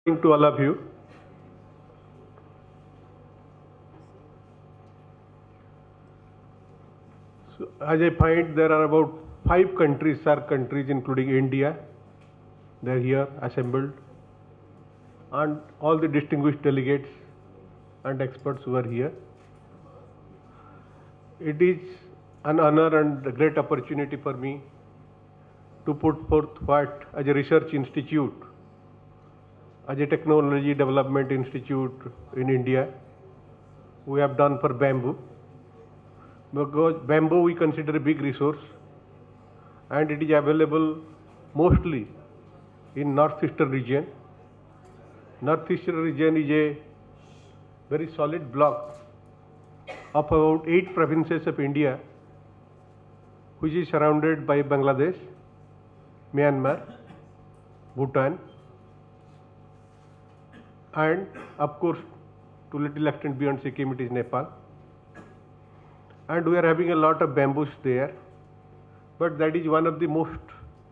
To all of you. So, as I find, there are about 5 countries, SAARC countries, including India. They are here assembled, and all the distinguished delegates and experts who are here. It is an honor and a great opportunity for me to put forth what, as a research institute, as a technology development institute in India, we have done for bamboo. Because bamboo we consider a big resource, and it is available mostly in northeastern region. Northeastern region is a very solid block of about 8 provinces of India, which is surrounded by Bangladesh, Myanmar, Bhutan, and of course to little extent beyond Sikkim it is Nepal. And we are having a lot of bamboos there, but that is one of the most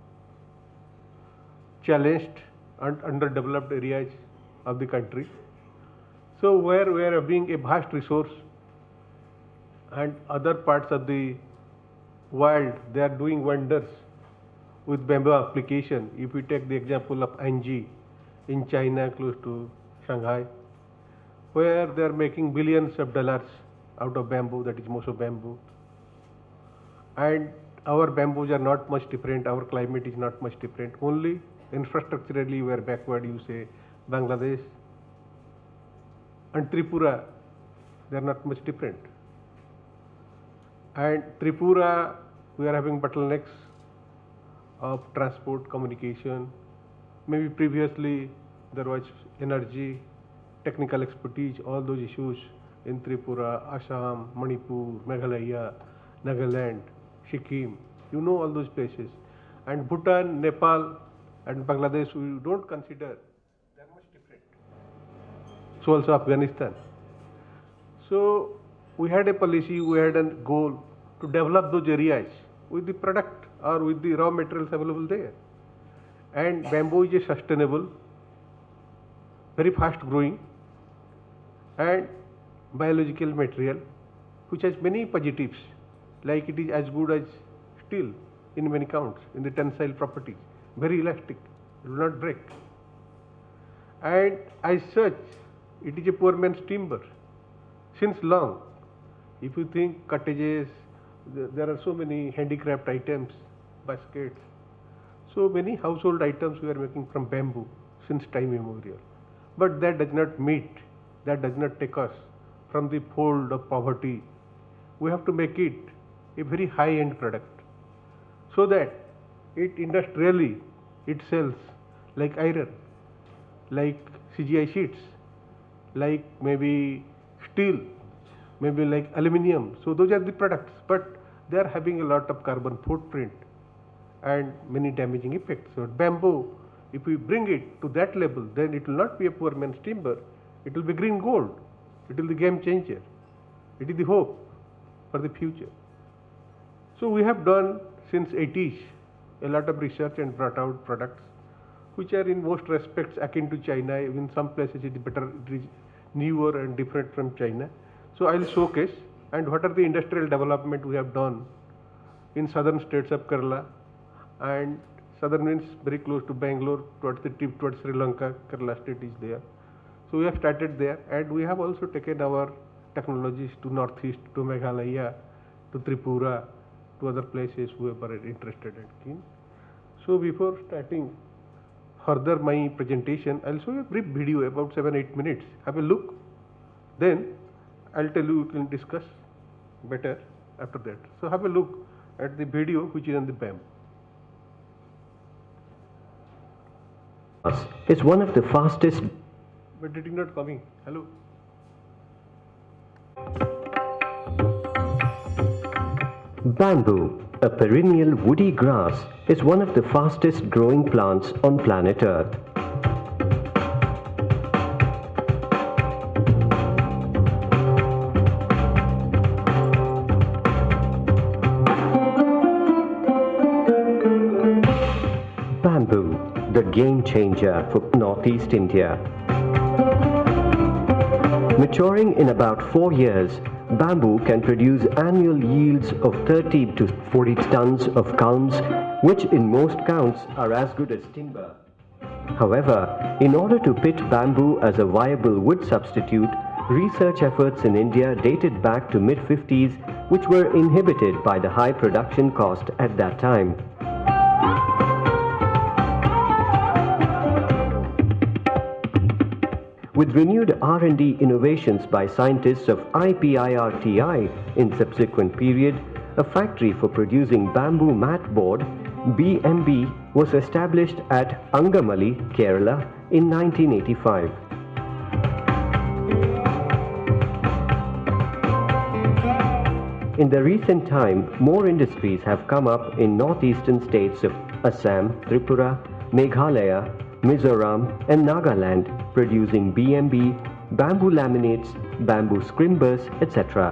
challenged and underdeveloped areas of the country. So where we are having a vast resource, and other parts of the world they are doing wonders with bamboo application. If we take the example of Anji in China, close to Shanghai, where they are making billions of dollars out of bamboo, that is Moso bamboo. And our bamboos are not much different, our climate is not much different, only infrastructurally we are backward. You say Bangladesh and Tripura, they are not much different. And Tripura, we are having bottlenecks of transport, communication. Maybe previously there was energy, technical expertise, all those issues in Tripura, Assam, Manipur, Meghalaya, Nagaland, Sikkim, you know all those places. And Bhutan, Nepal and Bangladesh we don't consider, they are much different. So also Afghanistan. So we had a policy, we had a goal to develop those areas with the product or with the raw materials available there. And bamboo is a sustainable, very fast growing and biological material which has many positives, like it is as good as steel in many counts in the tensile properties, very elastic, it will not break. And as such, it is a poor man's timber since long. If you think cottages, there are so many handicraft items, baskets, so many household items we are making from bamboo since time immemorial. But that does not meet, that does not take us from the fold of poverty. We have to make it a very high-end product, so that it industrially it sells like iron, like CGI sheets, like maybe steel, maybe like aluminium. So those are the products, but they are having a lot of carbon footprint and many damaging effects. So bamboo, if we bring it to that level, then it will not be a poor man's timber, it will be green gold, it will be the game changer, it is the hope for the future. So we have done since 80s a lot of research and brought out products which are in most respects akin to China. In some places it is better, it is newer and different from China. So I will showcase and what are the industrial development we have done in southern states of Kerala, and southern means very close to Bangalore, towards the tip towards Sri Lanka, Kerala state is there. So we have started there, and we have also taken our technologies to northeast, to Meghalaya, to Tripura, to other places whoever are interested and keen. So before starting further my presentation, I'll show you a brief video about 7-8 minutes. Have a look. Then I'll tell you, we can discuss better after that. So have a look at the video which is on the bamboo. It's one of the fastest. But it is not coming. Hello. Bamboo, a perennial woody grass, is one of the fastest growing plants on planet Earth. Bamboo, the game changer for Northeast India. Maturing in about 4 years, bamboo can produce annual yields of 30 to 40 tons of culms, which in most counts are as good as timber. However, in order to pit bamboo as a viable wood substitute, research efforts in India dated back to mid-50s, which were inhibited by the high production cost at that time. With renewed R&D innovations by scientists of IPIRTI in subsequent period, a factory for producing bamboo mat board, BMB, was established at Angamali, Kerala in 1985. In the recent time, more industries have come up in northeastern states of Assam, Tripura, Meghalaya, Mizoram and Nagaland, producing BMB, bamboo laminates, bamboo scrimbers, etc.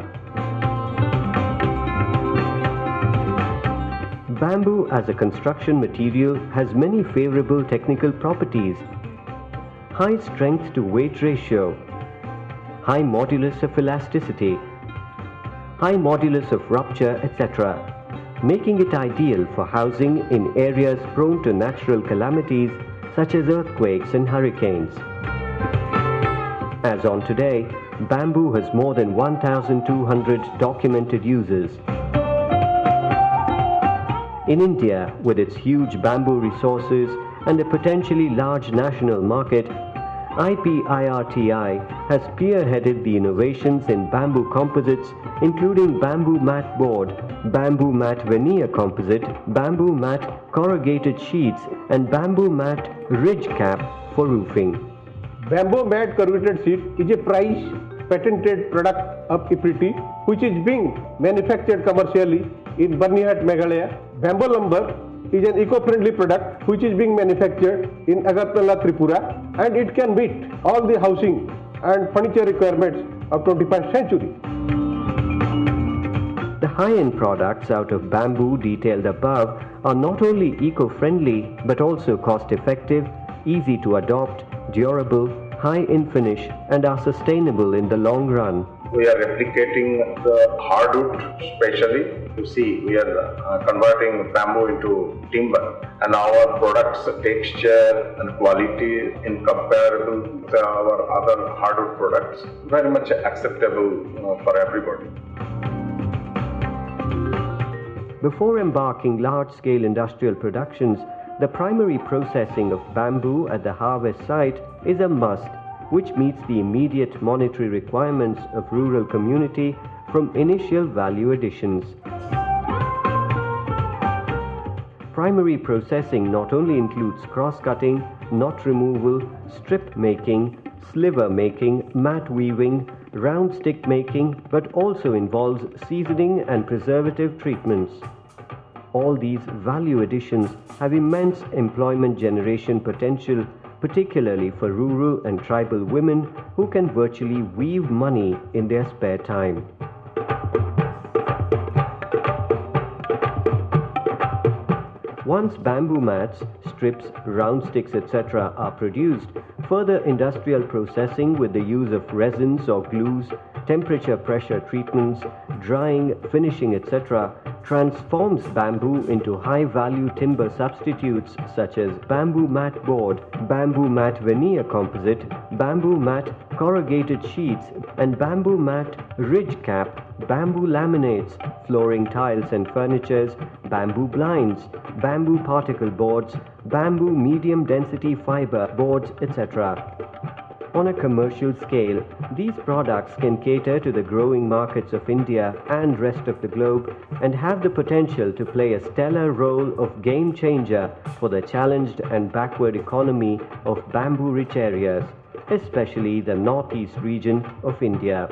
Bamboo as a construction material has many favorable technical properties: high strength to weight ratio, high modulus of elasticity, high modulus of rupture, etc., making it ideal for housing in areas prone to natural calamities such as earthquakes and hurricanes. As on today, bamboo has more than 1,200 documented uses. In India, with its huge bamboo resources and a potentially large national market, IPIRTI has spearheaded the innovations in bamboo composites, including bamboo mat board, bamboo mat veneer composite, bamboo mat corrugated sheets, and bamboo mat ridge cap for roofing. Bamboo mat corrugated sheet is a prize patented product of IPIRTI, which is being manufactured commercially in Barnihat, Meghalaya. Bamboo lumber is an eco-friendly product which is being manufactured in Agartala, Tripura, and it can meet all the housing and furniture requirements of 21st century. The high-end products out of bamboo detailed above are not only eco-friendly but also cost-effective, easy to adopt, durable, high in finish, and are sustainable in the long run. We are replicating the hardwood especially. You see, we are converting bamboo into timber, and our products texture and quality in comparable to our other hardwood products very much acceptable for everybody. Before embarking large-scale industrial productions, the primary processing of bamboo at the harvest site is a must, which meets the immediate monetary requirements of rural community from initial value additions. Primary processing not only includes cross-cutting, knot removal, strip making, sliver making, mat weaving, round stick making, but also involves seasoning and preservative treatments. All these value additions have immense employment generation potential, particularly for rural and tribal women who can virtually weave money in their spare time. Once bamboo mats, strips, round sticks, etc. are produced, further industrial processing with the use of resins or glues, temperature pressure treatments, drying, finishing, etc. transforms bamboo into high-value timber substitutes such as bamboo mat board, bamboo mat veneer composite, bamboo mat corrugated sheets, and bamboo mat ridge cap, bamboo laminates, flooring tiles and furnitures, bamboo blinds, bamboo particle boards, bamboo medium density fiber boards, etc. On a commercial scale, these products can cater to the growing markets of India and rest of the globe and have the potential to play a stellar role of game changer for the challenged and backward economy of bamboo-rich areas, especially the northeast region of India.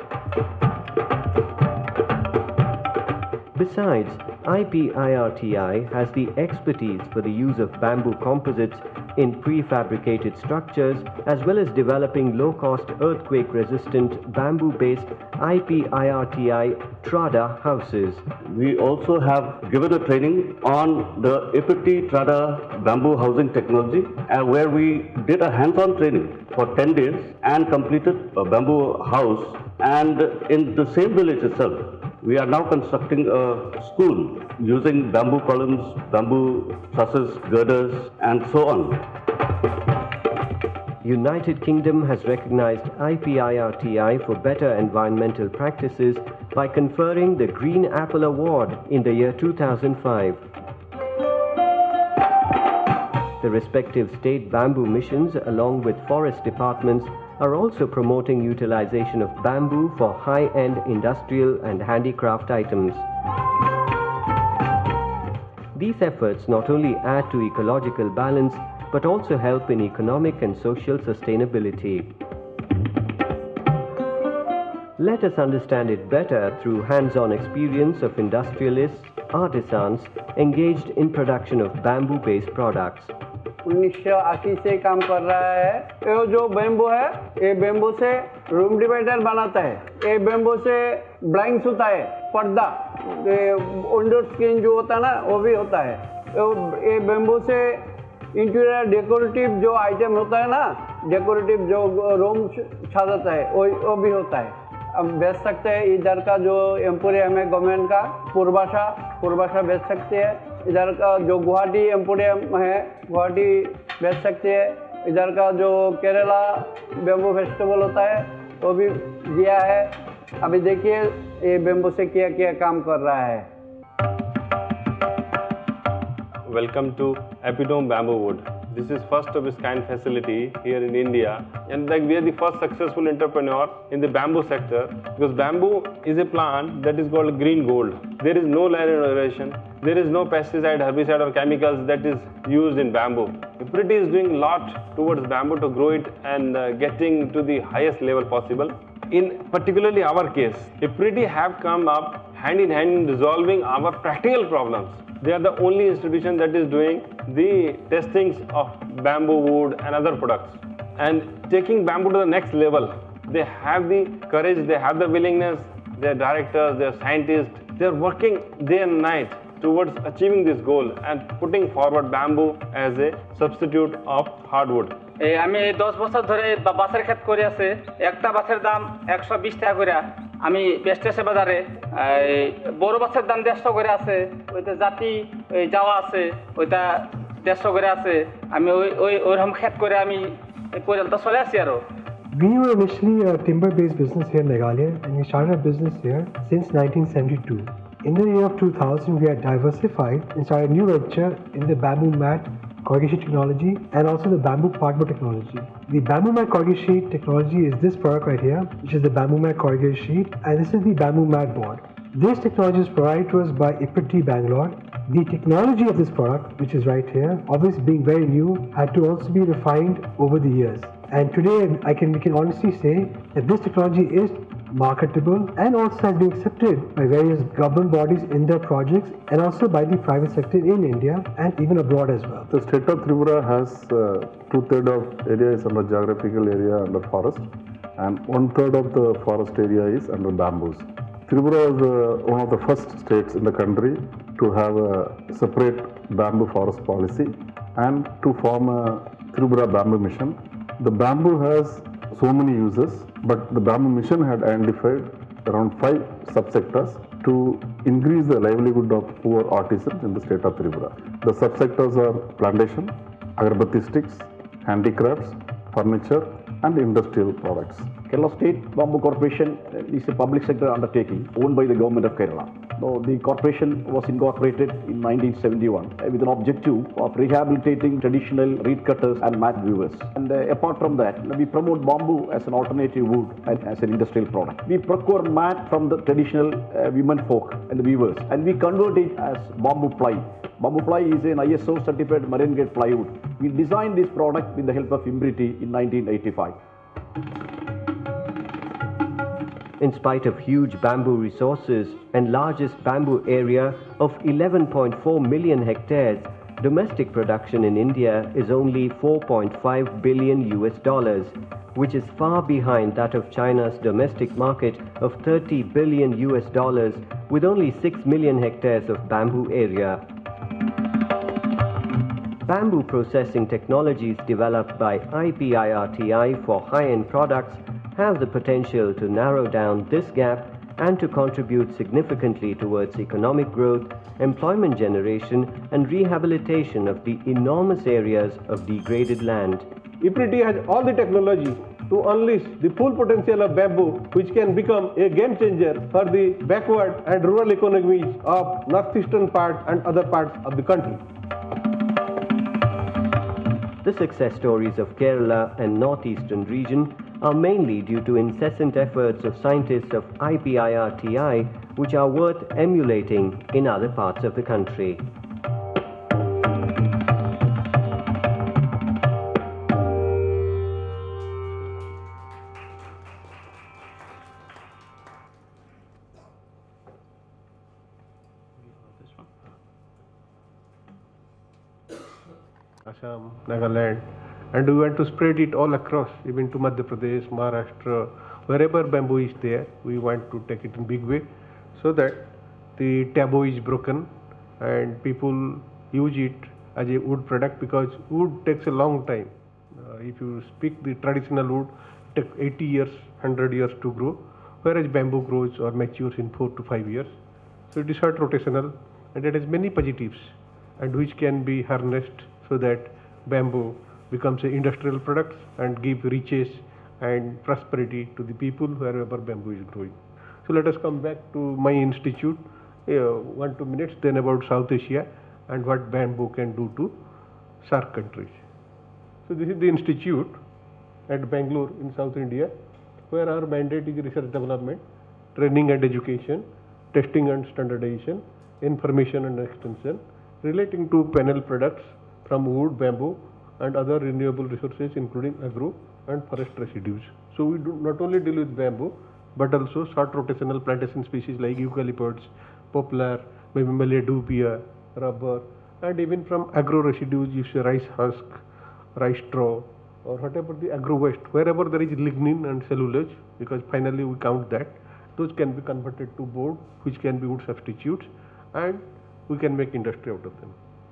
Besides, IPIRTI has the expertise for the use of bamboo composites in prefabricated structures, as well as developing low-cost earthquake-resistant bamboo-based IPIRTI Trada houses. We also have given a training on the Jaypee Trada bamboo housing technology, where we did a hands-on training for 10 days and completed a bamboo house. And in the same village itself, we are now constructing a school using bamboo columns, bamboo trusses, girders, and so on. United Kingdom has recognized IPIRTI for better environmental practices by conferring the Green Apple Award in the year 2005. The respective state bamboo missions, along with forest departments, are also promoting utilization of bamboo for high-end industrial and handicraft items. These efforts not only add to ecological balance, but also help in economic and social sustainability. Let us understand it better through hands-on experience of industrialists, artisans engaged in production of bamboo-based products. 1980 से काम कर रहा है। ये जो bamboo है, ये bamboo से रूम डिवाइडर बनाता है, ये बेम्बो से ब्लाइंड्स होता है, पर्दा, विंडो स्क्रीन जो होता है ना, वो भी होता है। ये बेम्बो से इंटीरियर डेकोरेटिव जो आइटम होता है ना, डेकोरेटिव जो रूम सजाता है, वो भी होता है। अब बेच सकते हैं। इधर का जो एम्पोरियम है गवर्नमेंट का, पूर्वाशा बेच सकते हैं। इधर का जो गुवाहाटी एम्पोरियम है, गुवाहाटी बेच सकते हैं। इधर का जो केरला बेम्बो फेस्टिवल होता है, वो भी दिया है। अभी देखिए ये बेम्बो से क्या क्या काम कर रहा है। Welcome to Epitome Bamboo Wood. This is first of its kind facility here in India, and we are the first successful entrepreneur in the bamboo sector, because bamboo is a plant that is called green gold. There is no land erosion, there is no pesticide, herbicide or chemicals that is used in bamboo. Jaypee is doing a lot towards bamboo to grow it and getting to the highest level possible. In particularly our case, Jaypee have come up hand in hand in resolving our practical problems. They are the only institution that is doing the testings of bamboo wood and other products and taking bamboo to the next level. They have the courage, they have the willingness, their directors, their scientists, they are working day and night towards achieving this goal and putting forward bamboo as a substitute of hardwood. আমি 10 বছর ধরে বাসের ক্ষেত করে আছে। একটা বাসের দাম 120 টাকা করে। আমি বেচতেছে বাজারে। বড় বাসের দাম 150 করে আছে। ওইটা জাতি যাওয়া আছে, ওইটা 150 করে আছে। আমি ওইরকম ক্ষেত করে আমি পর্যন্ত চলে আসি আরো। We were initially a timber-based business here in Meghalaya, and we started our business here since 1972. In the year of 2000, we had diversified and started a new venture in the bamboo mat corrugation technology and also the bamboo pardboard technology. The bamboo mat corrugation sheet technology is this product right here, which is the bamboo mat corrugation sheet, and this is the bamboo mat board. This technology is provided to us by Jaypee Bangalore. The technology of this product, which is right here, obviously being very new, had to also be refined over the years. And today we can honestly say that this technology is marketable and also has been accepted by various government bodies in their projects and also by the private sector in India and even abroad as well. The state of Tripura has 2/3 of area is under geographical area under forest, and 1/3 of the forest area is under bamboos. Tripura is one of the first states in the country to have a separate bamboo forest policy and to form a Tripura bamboo mission. The bamboo has so many uses, but the bamboo mission had identified around 5 subsectors to increase the livelihood of poor artisans in the state of Tripura. The subsectors are plantation, agarbatti sticks, handicrafts, furniture, and industrial products. Kerala State Bamboo Corporation is a public sector undertaking owned by the government of Kerala. Now, the corporation was incorporated in 1971 with an objective of rehabilitating traditional reed cutters and mat weavers. And apart from that, we promote bamboo as an alternative wood and as an industrial product. We procure mat from the traditional women folk and the weavers, and we convert it as bamboo ply. Bamboo ply is an ISO certified marine grade plywood. We designed this product with the help of Imbrity in 1985. In spite of huge bamboo resources and largest bamboo area of 11.4 million hectares, Domestic production in India is only 4.5 billion US dollars, which is far behind that of China's domestic market of 30 billion US dollars with only 6 million hectares of bamboo area. Bamboo processing technologies developed by IPIRTI for high-end products have the potential to narrow down this gap and to contribute significantly towards economic growth, employment generation and rehabilitation of the enormous areas of degraded land. EPRT has all the technology to unleash the full potential of bamboo, which can become a game changer for the backward and rural economies of northeastern part and other parts of the country. The success stories of Kerala and northeastern region are mainly due to incessant efforts of scientists of IPIRTI, which are worth emulating in other parts of the country. Assam, Nagaland, and we want to spread it all across, even to Madhya Pradesh, Maharashtra, wherever bamboo is there, we want to take it in big way, so that the taboo is broken and people use it as a wood product, because wood takes a long time. If you speak the traditional wood, it takes 80 years, 100 years to grow, whereas bamboo grows or matures in 4 to 5 years. So it is short rotational and it has many positives, and which can be harnessed so that bamboo becomes an industrial product and give riches and prosperity to the people wherever bamboo is growing. So let us come back to my institute, 1-2 minutes, then about South Asia and what bamboo can do to SAARC countries. So this is the institute at Bangalore in South India, where our mandate is research development, training and education, testing and standardization, information and extension, relating to panel products from wood, bamboo and other renewable resources, including agro and forest residues. So we do not only deal with bamboo, but also short rotational plantation species like eucalyptus, poplar, maybe Malea dubia, rubber, and even from agro residues, you say rice husk, rice straw, or whatever the agro waste, wherever there is lignin and cellulose, because finally we count that, those can be converted to board, which can be wood substitutes, and we can make industry out of them.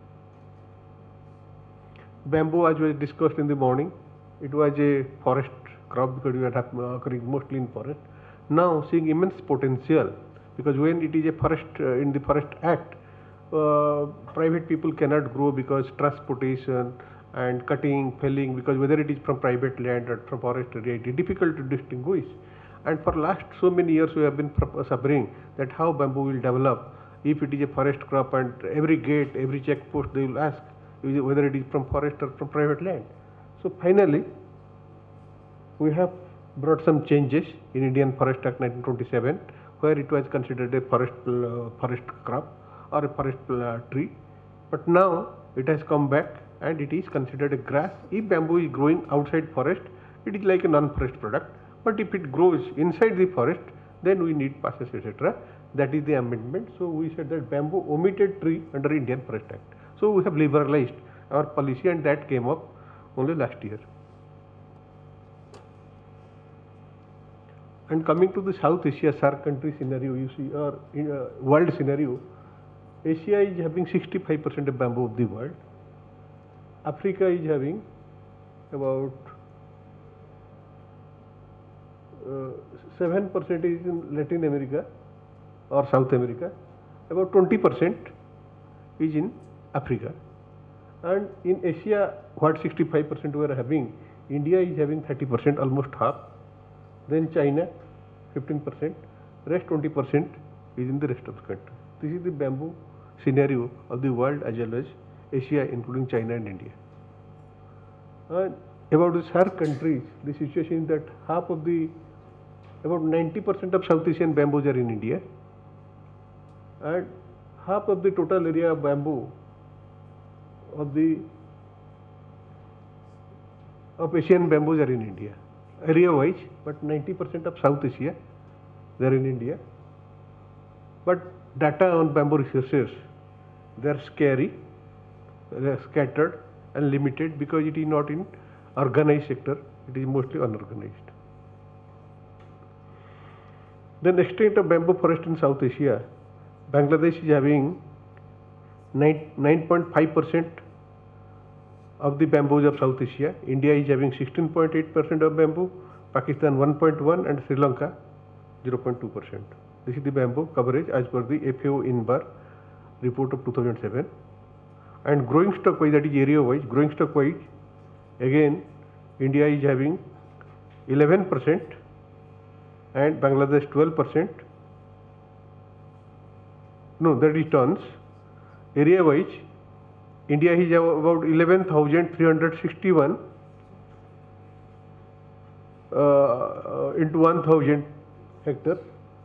Bamboo, as was discussed in the morning, it was a forest crop because we are occurring mostly in forest. Now seeing immense potential, because when it is a forest, in the Forest Act, private people cannot grow because transportation and cutting, felling, because whether it is from private land or from forest area, it is difficult to distinguish. And for last so many years we have been suffering that how bamboo will develop if it is a forest crop, and every gate, every check post they will ask whether it is from forest or from private land. So finally, we have brought some changes in Indian Forest Act 1927, where it was considered a forest crop or a forest tree. But now it has come back and it is considered a grass. If bamboo is growing outside forest, it is like a non-forest product. But if it grows inside the forest, then we need passes, etc. That is the amendment. So we said that bamboo omitted tree under Indian Forest Act. So we have liberalized our policy, and that came up only last year. And coming to the South Asia SAARC country scenario, you see, or in world scenario, Asia is having 65% of bamboo of the world. Africa is having about 7% is in Latin America or South America, about 20% is in Africa, and in Asia, what 65% we are having, India is having 30%, almost half, then China 15%, rest 20% is in the rest of the country. This is the bamboo scenario of the world as well as Asia, including China and India. And about the SAARC countries, the situation is that about 90% of South Asian bamboos are in India, and half of the total area of bamboo of Asian bamboos are in India, area wise, but 90% of South Asia they are in India. But data on bamboo resources, they are scary. scattered and limited because it is not in organized sector, it is mostly unorganized. Then extent of bamboo forest in South Asia, Bangladesh is having 9.5% of the bamboos of South Asia. India is having 16.8% of bamboo, Pakistan 1.1% and Sri Lanka 0.2%. This is the bamboo coverage as per the FAO INBAR report of 2007. And growing stock wise, that is area wise, growing stock wise, again India is having 11% and Bangladesh 12%. No, that is tons. Area wise, India is about 11,361 into 1,000 hectares.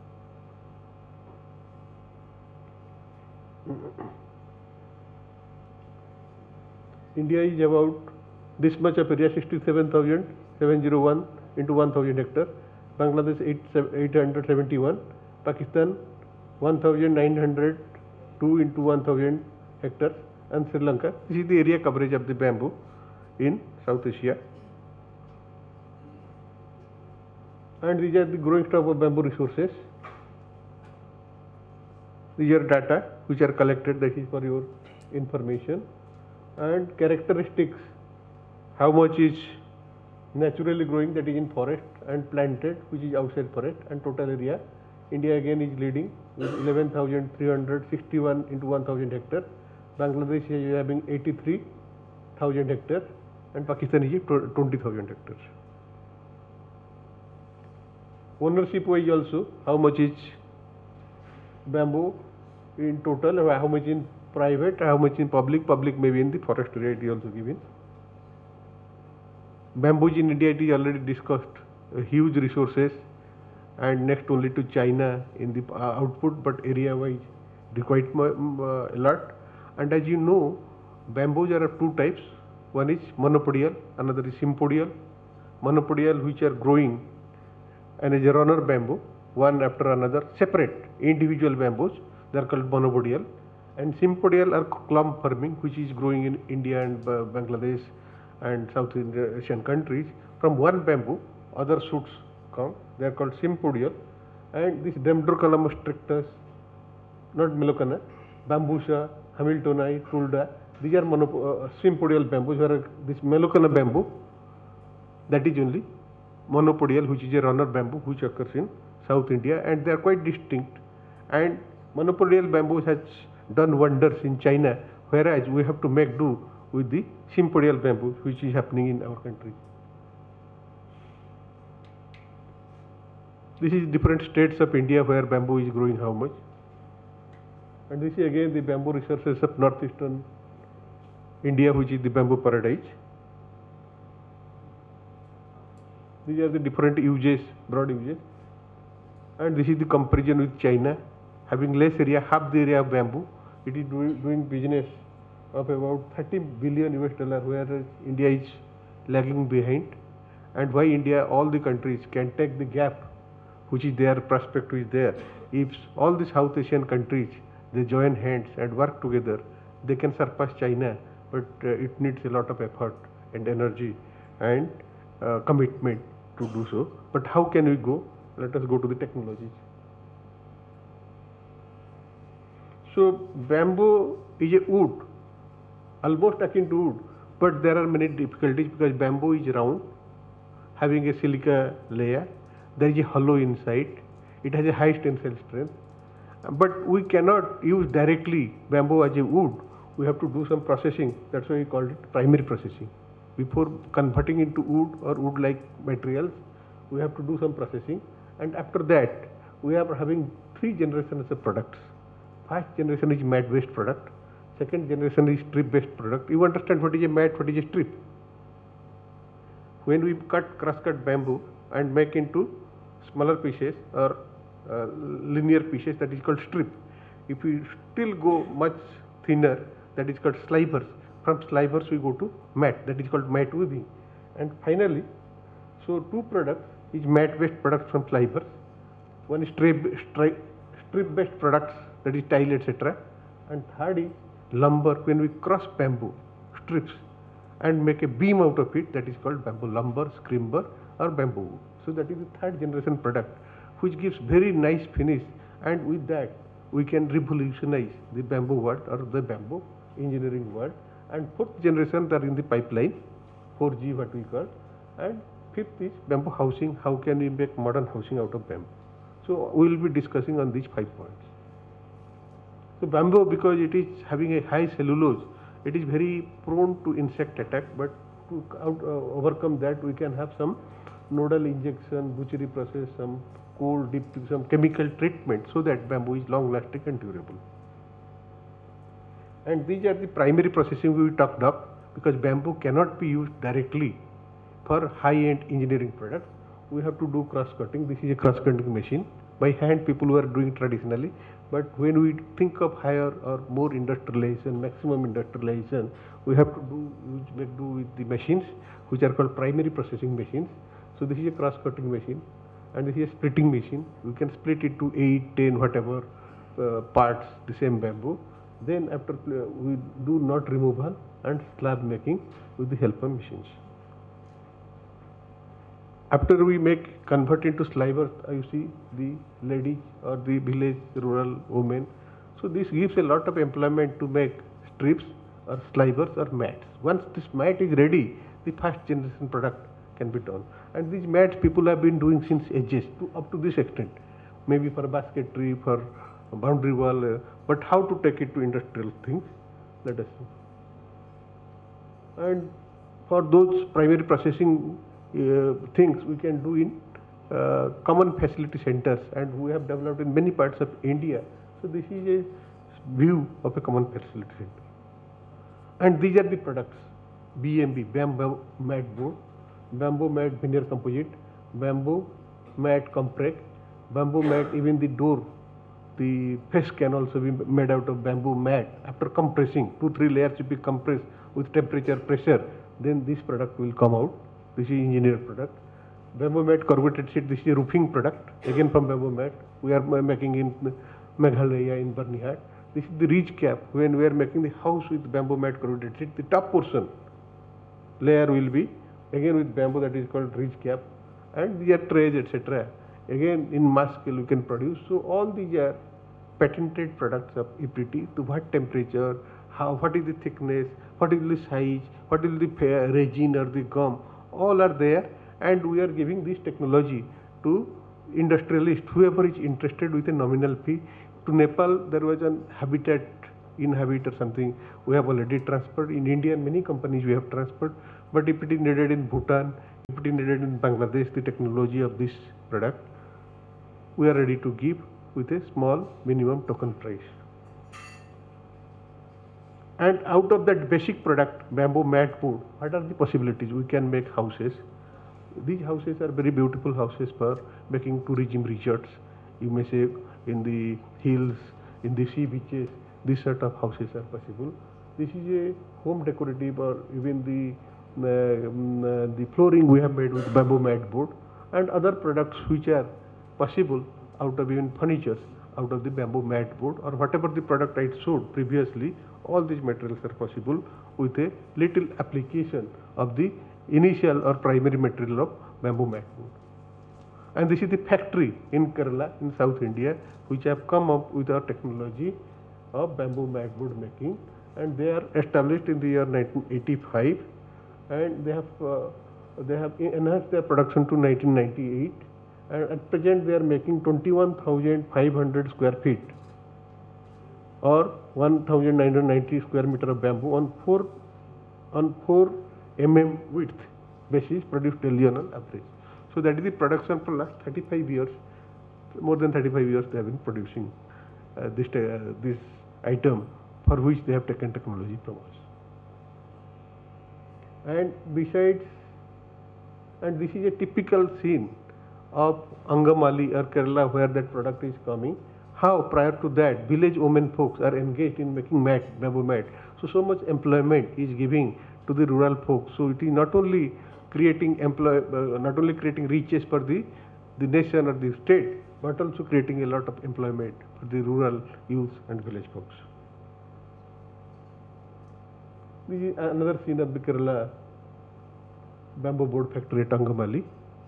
India is about this much of area, 67,701 into 1,000 hectares. Bangladesh 871, Pakistan 1,902 into 1,000 hectares, and Sri Lanka. This is the area coverage of the bamboo in South Asia. And these are the growing stock of bamboo resources. These are data which are collected, that is for your information. And characteristics, how much is naturally growing, that is in forest, and planted, which is outside forest, and total area. India again is leading with 11,361 into 1,000 hectares. Bangladesh is having 83,000 hectares, and Pakistan is 20,000 hectares. Ownership wise also, how much is bamboo in total, how much in private, how much in public, public maybe in the forest area, it is also given. Bamboos in India, it is already discussed, huge resources, and next only to China in the output, but area wise quite a lot. And as you know, bamboos are of two types, one is monopodial, another is sympodial. Monopodial, which are growing and as a runner bamboo, one after another, separate individual bamboos, they are called monopodial. And sympodial are clump farming, which is growing in India and Bangladesh and South Asian countries. From one bamboo, other shoots come, they are called sympodial. And this Dendrocalamus strictus, not Melocana, Bambusa, Hamiltoni, Tulda, these are sympodial bamboos, whereas this Melocana bamboo, that is only monopodial, which is a runner bamboo, which occurs in South India, and they are quite distinct. And monopodial bamboo has done wonders in China, whereas we have to make do with the sympodial bamboo, which is happening in our country. This is different states of India where bamboo is growing how much. And this is again the bamboo resources of northeastern India, which is the bamboo paradise. These are the different uses, broad uses. And this is the comparison with China, having less area, half the area of bamboo. It is doing business of about $30 billion US, whereas India is lagging behind. And why India, all the countries can take the gap, which is their prospect is there. If all the South Asian countries, they join hands and work together, they can surpass China, but it needs a lot of effort and energy and commitment to do so. But how can we go? Let us go to the technologies. So bamboo is a wood, almost akin to wood, but there are many difficulties because bamboo is round, having a silica layer, there is a hollow inside, it has a high tensile strength, but we cannot use directly bamboo as a wood, we have to do some processing, that's why we call it primary processing. Before converting into wood or wood-like materials, we have to do some processing, and after that we are having three generations of products. First generation is mat-based product, second generation is strip-based product. You understand what is a mat, what is a strip? When we cross-cut bamboo and make into smaller pieces or linear pieces, that is called strip. If we still go much thinner, that is called slivers. From slivers we go to mat, that is called mat weaving. And finally, so two products is mat-based products from slivers, one is strip-based products, that is tile, etc. And third is lumber, when we crush bamboo strips and make a beam out of it, that is called bamboo lumber, scrimber or bamboo wood. So that is the third generation product which gives very nice finish, and with that we can revolutionize the bamboo world or the bamboo engineering world. And fourth generation are in the pipeline, 4G what we call, and fifth is bamboo housing. How can we make modern housing out of bamboo? So we will be discussing on these 5 points. So bamboo, because it is having a high cellulose, it is very prone to insect attack, but to overcome that we can have some nodal injection, butchery process, some cold dip, some chemical treatment, so that bamboo is long lasting and durable. And these are the primary processing we talked of, because bamboo cannot be used directly for high-end engineering products. We have to do cross cutting. This is a cross cutting machine. By hand people were doing traditionally, but when we think of higher or more industrialization, maximum industrialization, we have to make do with the machines which are called primary processing machines. So this is a cross cutting machine, and this is a splitting machine. We can split it to 8, 10, whatever parts, the same bamboo. Then after we do knot removal and slab making with the help of machines. After we convert into slivers, you see the ladies or the village rural women. So this gives a lot of employment to make strips or slivers or mats. Once this mat is ready, the first generation product can be done. And these mats people have been doing since ages up to this extent. Maybe for basketry, for boundary wall, but how to take it to industrial things, let us see. And for those primary processing things we can do in common facility centers, and we have developed in many parts of India. So this is a view of a common facility center. And these are the products: BMB, bamboo mat board, bamboo mat veneer composite, bamboo mat compreg, bamboo mat, even the door, the face can also be made out of bamboo mat. After compressing, 2-3 layers will be compressed with temperature, pressure, then this product will come out. This is engineered product. Bamboo mat corrugated sheet, this is a roofing product, again from bamboo mat. We are making in Meghalaya, in Barnihat. This is the ridge cap. When we are making the house with bamboo mat corrugated sheet, the top portion layer will be again with bamboo, that is called ridge cap. And these are trays, etc. Again in mass scale we can produce. So all these are patented products of EPT. To what temperature, what is the thickness, what is the size, what is the resin or the gum, all are there, and we are giving this technology to industrialists, whoever is interested, with a nominal fee. To Nepal there was an habitat, inhabit or something, we have already transferred. In India many companies we have transferred, but if it is needed in Bhutan, if it is needed in Bangladesh, the technology of this product, we are ready to give with a small minimum token price. And out of that basic product, bamboo mat board, what are the possibilities? We can make houses. These houses are very beautiful houses for making tourism resorts. You may say in the hills, in the sea beaches, these sort of houses are possible. This is a home decorative, or even the flooring we have made with bamboo mat board, and other products which are possible out of even furniture, out of the bamboo mat board, or whatever the product I showed previously. All these materials are possible with a little application of the initial or primary material of bamboo mat board. And this is the factory in Kerala, in South India, which have come up with our technology of bamboo mat board making, and they are established in the year 1985, and they have enhanced their production to 1998, and at present they are making 21,500 square feet or 1,990 square meter of bamboo on 4 mm width basis, produced daily on an average. So that is the production for last 35 years, more than 35 years they have been producing this item, for which they have taken technology from us. And besides, and this is a typical scene of Angamali or Kerala, where that product is coming. How prior to that village women folks are engaged in making mat, bamboo mat. So much employment is giving to the rural folks. So it is not only creating riches for the nation or the state, but also creating a lot of employment for the rural youth and village folks. This is another scene of the Kerala bamboo board factory at Angamali.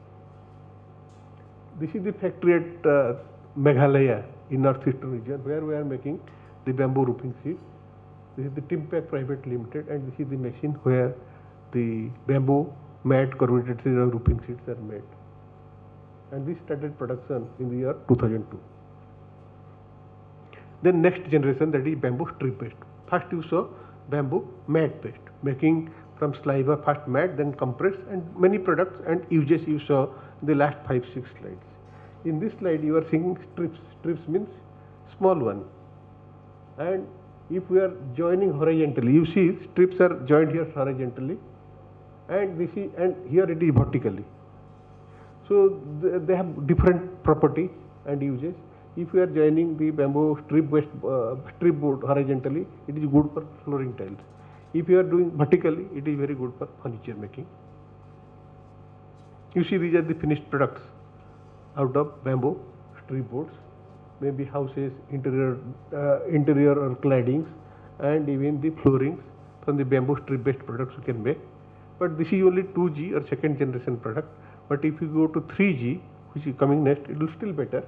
This is the factory at Meghalaya in northeastern region where we are making the bamboo roofing sheet. This is the Timpac Private Limited, and this is the machine where the bamboo mat corrugated roofing sheets are made. And this started production in the year 2002. Then next generation, that is bamboo strip based. First you saw bamboo mat based, making from sliver first mat, then compress, and many products and uses you saw in the last 5-6 slides. In this slide you are seeing strips. Strips means small one. And if we are joining horizontally, you see strips are joined here horizontally, and this is, and here it is vertically. So they have different property and uses. If we are joining the bamboo strip based strip board horizontally, it is good for flooring tiles. If you are doing vertically, it is very good for furniture making. You see, these are the finished products out of bamboo strip boards, maybe houses, interior or claddings, and even the floorings from the bamboo strip based products you can make. But this is only 2G or second generation product. But if you go to 3G, which is coming next, it will still better.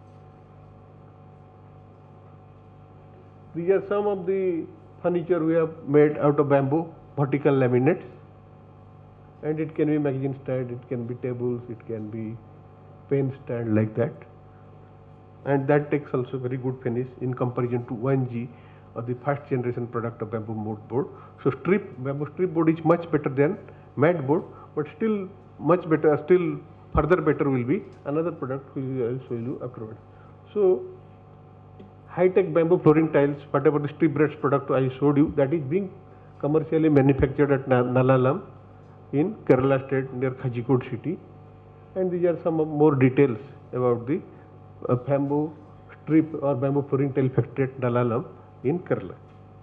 These are some of the furniture we have made out of bamboo, vertical laminates, and it can be magazine stand, it can be tables, it can be pen stand, like that. And that takes also very good finish in comparison to 1G or the first generation product of bamboo mold board. So bamboo strip board is much better than mat board, but still much better, still further better will be another product which I will show you afterwards. So high-tech bamboo flooring tiles, whatever the strip based product I showed you, that is being commercially manufactured at Nalalam in Kerala state near Kajikode city. And these are some more details about the bamboo strip or bamboo flooring tile factory at Nalalam in Kerala.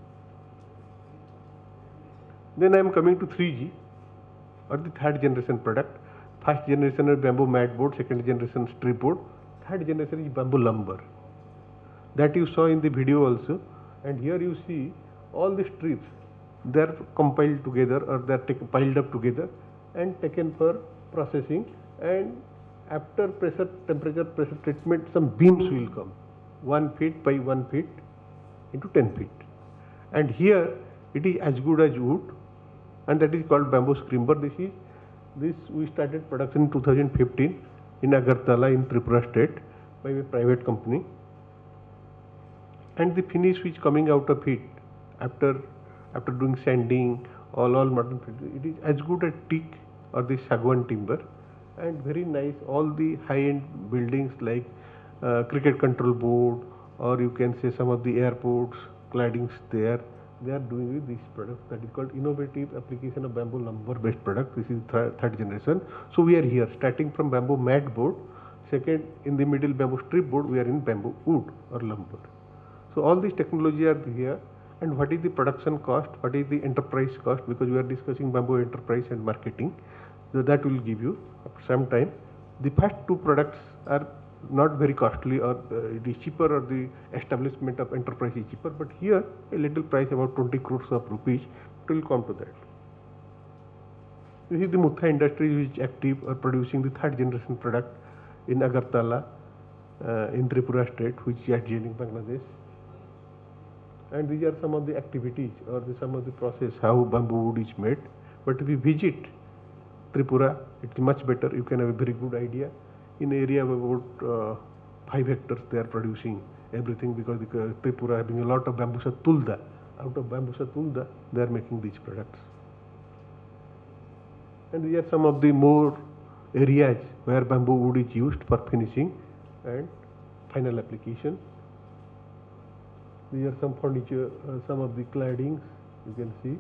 Then I am coming to 3G or the third generation product. First generation is bamboo mat board, second generation strip board, third generation is bamboo lumber. That you saw in the video also, and here you see all the strips, they are compiled together or they are piled up together and taken for processing, and after temperature pressure treatment, some beams will come 1 feet by 1 feet into 10 feet, and here it is as good as wood, and that is called bamboo scrimber. This we started production in 2015 in Agartala in Tripura state by a private company. And the finish which coming out of it after doing sanding, all modern, it is as good as teak or the sagwan timber, and very nice. All the high-end buildings like cricket control board, or you can say some of the airports, claddings there, they are doing with this product. That is called innovative application of bamboo lumber based product. This is third generation. So we are here starting from bamboo mat board, second in the middle bamboo strip board, we are in bamboo wood or lumber. So all these technology are here. And what is the production cost, what is the enterprise cost, because we are discussing bamboo enterprise and marketing, so that will give you after some time. The first two products are not very costly, or it is cheaper, or the establishment of enterprise is cheaper, but here a little price about 20 crores of rupees, it will come to that. This is the Mutha industry which is active or producing the third generation product in Agartala in Tripura state, which is adjoining Bangladesh. And these are some of the activities or some of the process how bamboo wood is made. But if you visit Tripura, it's much better. You can have a very good idea. In area of about 5 hectares, they are producing everything, because Tripura having a lot of bambusa tulda. Out of bambusa tulda, they are making these products. And these are some of the more areas where bamboo wood is used for finishing and final application. These are some furniture, some of the claddings you can see.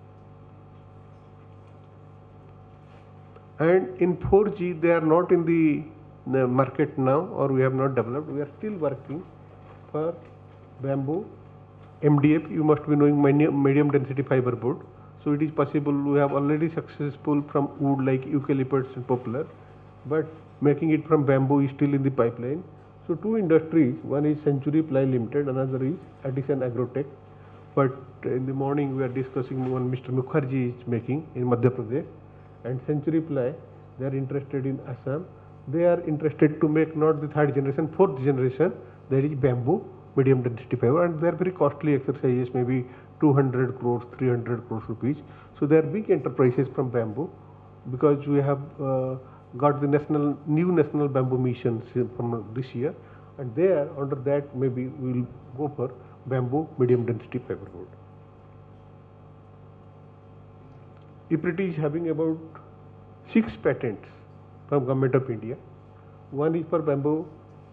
And in 4G, they are not in the market now, or we have not developed. We are still working for bamboo MDF. You must be knowing medium density fiber board. So it is possible we have already successful from wood like eucalyptus and poplar, but making it from bamboo is still in the pipeline. So two industries, one is Century Ply Limited, another is Addison Agrotech. But in the morning we are discussing one Mr. Mukherjee is making in Madhya Pradesh, and Century Ply, they are interested in Assam. They are interested to make not the third generation, fourth generation, that is bamboo, medium density fiber, and they are very costly exercises, maybe 200 crores, 300 crores rupees. So they are big enterprises from bamboo, because we have got the new national bamboo mission from this year, and there under that maybe we will go for bamboo medium density fiber board. IPRIT is having about 6 patents from Government of India. One is for bamboo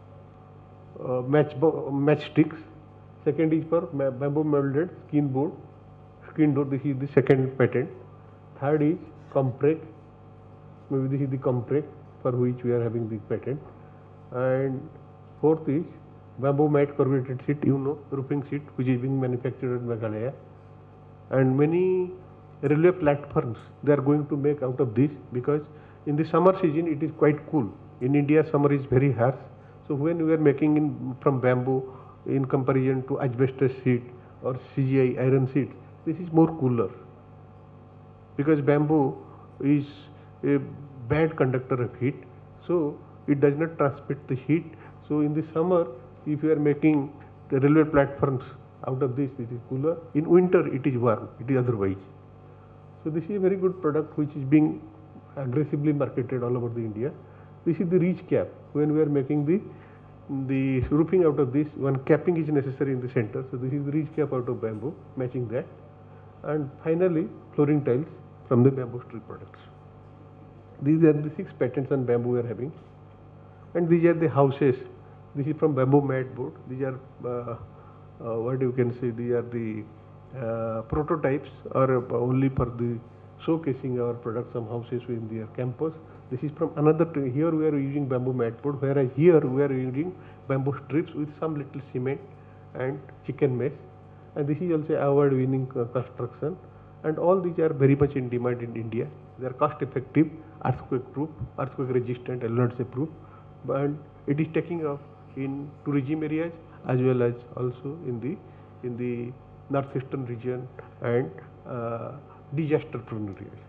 matchsticks. Second is for bamboo molded skin door. This is the second patent. Third is compreg. Maybe this is the compreg for which we are having the patent. And fourth is bamboo mat corrugated sheet, roofing sheet, which is being manufactured in Meghalaya. And many railway platforms they are going to make out of this, because in the summer season it is quite cool. In India summer is very harsh. So when we are making from bamboo in comparison to asbestos sheet or CGI iron sheet, this is more cooler, because bamboo is a bad conductor of heat, so it does not transmit the heat. So in the summer, if you are making the railway platforms out of this, it is cooler. In winter it is warm, it is otherwise. So this is a very good product which is being aggressively marketed all over the India. This is the ridge cap. When we are making the roofing out of this, one capping is necessary in the center. So this is the ridge cap out of bamboo, matching that. And finally, flooring tiles from the bamboo strip products. These are the 6 patents on bamboo we are having. And these are the houses. This is from bamboo mat board. These are what you can say, these are the prototypes, or only for the showcasing our products, some houses in their campus. This is from another, here we are using bamboo mat board, whereas here we are using bamboo strips with some little cement and chicken mesh. And this is also award winning construction, and all these are very much in demand in India. They are cost effective, earthquake proof, earthquake resistant, LNC proof, but it is taking off in tourism areas as well as also in the northeastern region and disaster prone areas.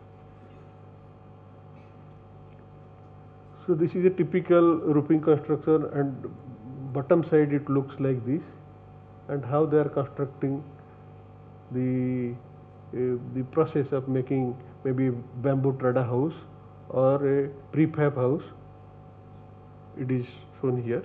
So this is a typical roofing construction, and bottom side it looks like this, and how they are constructing the process of making maybe bamboo trada house or a prefab house. It is shown here.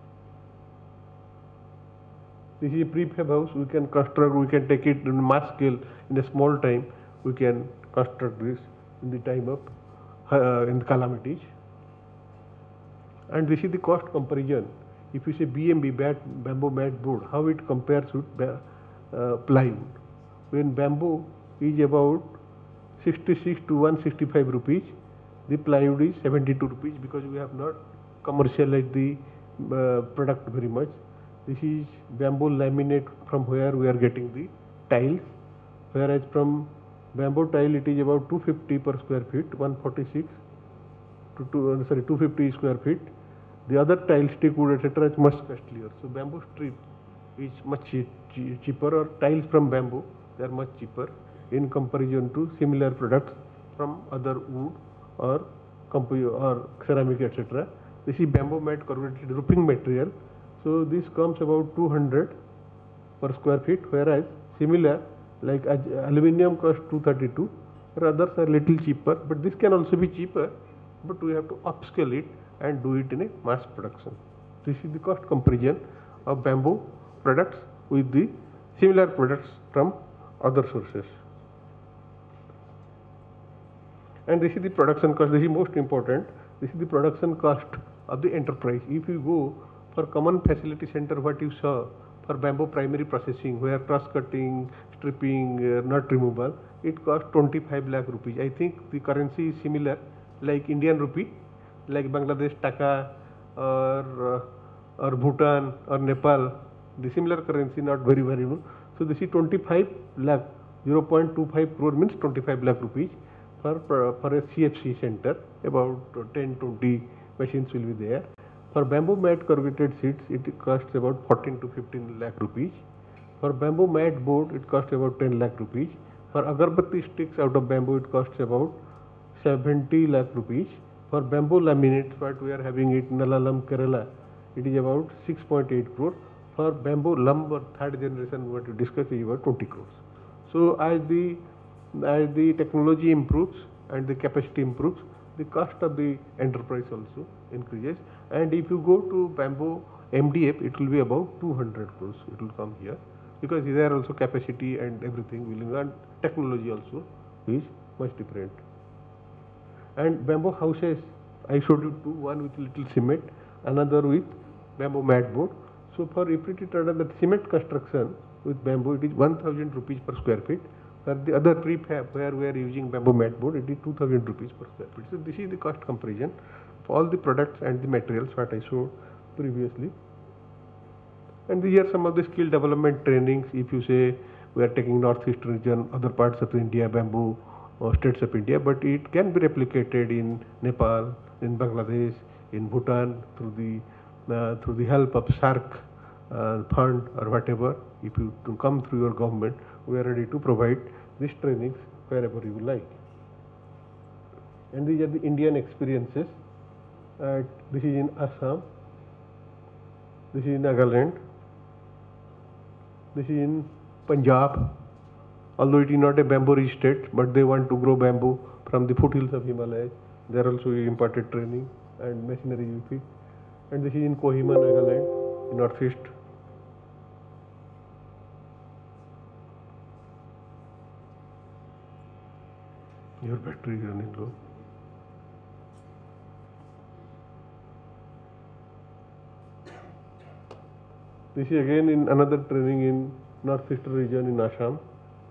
This is a prefab house. We can construct, we can take it in mass scale in a small time. We can construct this in the time of in calamities. And this is the cost comparison. If you say BMB, bamboo mat board, how it compares with plywood. When bamboo is about 66 to 165 rupees, the plywood is 72 rupees, because we have not commercialized the product very much. This is bamboo laminate, from where we are getting the tiles, whereas from bamboo tile it is about 250 per square feet, 146 to 250 square feet. The other tile, stick wood, etc. is much costlier. So bamboo strip is much cheaper, or tiles from bamboo, they are much cheaper in comparison to similar products from other wood or ceramic, etc. This is bamboo mat corrugated roofing material. So this comes about 200 per square feet, whereas similar like aluminium costs 232, or others are little cheaper, but this can also be cheaper, but we have to upscale it and do it in a mass production. This is the cost comparison of bamboo products with the similar products from other sources. And this is the production cost. This is most important. This is the production cost of the enterprise. If you go for common facility center, what you saw for bamboo primary processing, where cross cutting, stripping, nut removal, it costs 25 lakh rupees. I think the currency is similar, like Indian rupee, like Bangladesh taka, or Bhutan or Nepal. The similar currency, not very valuable. So this is 25 lakh, 0.25 crore means 25 lakh rupees for a CFC center. About 10-20 machines will be there. For bamboo mat corrugated sheets, it costs about 14 to 15 lakh rupees. For bamboo mat board, it costs about 10 lakh rupees. For agarbatti sticks out of bamboo, it costs about 70 lakh rupees. For bamboo laminates, what we are having it in Nalalam, Kerala, it is about 6.8 crore. For bamboo lumber, third generation, what we discussed is about 20 crores. So as the technology improves and the capacity improves, the cost of the enterprise also increases. And if you go to bamboo MDF, it will be about 200 crores. It will come here because there also capacity and everything will, and technology also is much different. And bamboo houses, I showed you two, one with little cement, another with bamboo mat board. So for repeated order, the cement construction with bamboo, it is 1000 rupees per square feet. For the other prefab where we are using bamboo mat board, it is 2000 rupees per square feet. So this is the cost comparison for all the products and the materials what I showed previously. And these are some of the skill development trainings. If you say we are taking northeastern region, other parts of India, bamboo states of India, but it can be replicated in Nepal, in Bangladesh, in Bhutan through the help of SAARC fund or whatever. If you to come through your government, we are ready to provide these trainings wherever you like. And these are the Indian experiences. This is in Assam, this is in Nagaland, this is in Punjab. Although it is not a bamboo rich state, but they want to grow bamboo from the foothills of Himalayas. There also imparted training and machinery you fit. And this is in Kohima, Nagaland, in northeast. Your battery is running low. This is again in another training in northeastern region in Assam.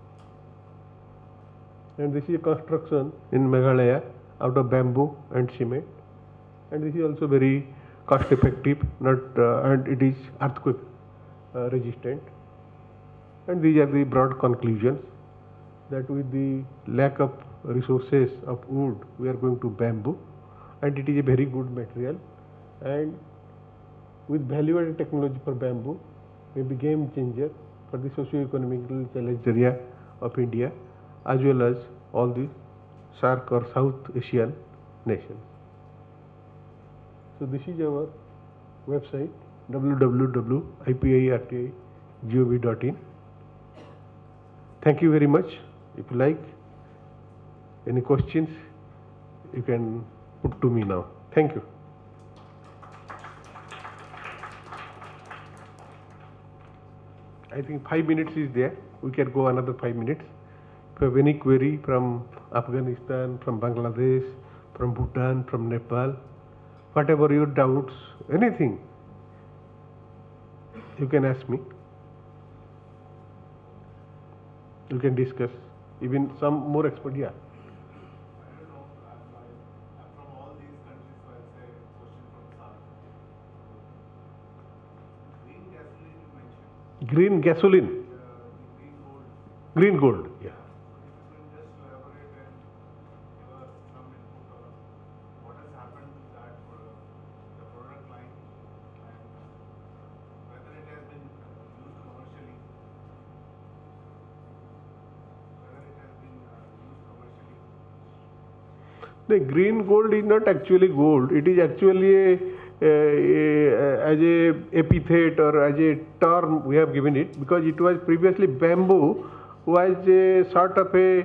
And this is a construction in Meghalaya out of bamboo and cement. And this is also very cost effective, not and it is earthquake resistant. And these are the broad conclusions that with the lack of resources of wood, we are going to bamboo, and it is a very good material. And with value-added technology for bamboo, may be game changer for the socio-economical challenged area of India, as well as all the SAARC or South Asian nations. So this is our website www.ipirti.gov.in. Thank you very much. If you like any questions, you can put to me now. Thank you. I think 5 minutes is there. We can go another 5 minutes. If you have any query from Afghanistan, from Bangladesh, from Bhutan, from Nepal, whatever your doubts, anything, you can ask me. You can discuss. Even some more expert, yeah. Green gasoline. Green gold, yeah. The green gold is not actually gold. It is actually as a epithet or as a term we have given it, because it was previously bamboo was a sort of a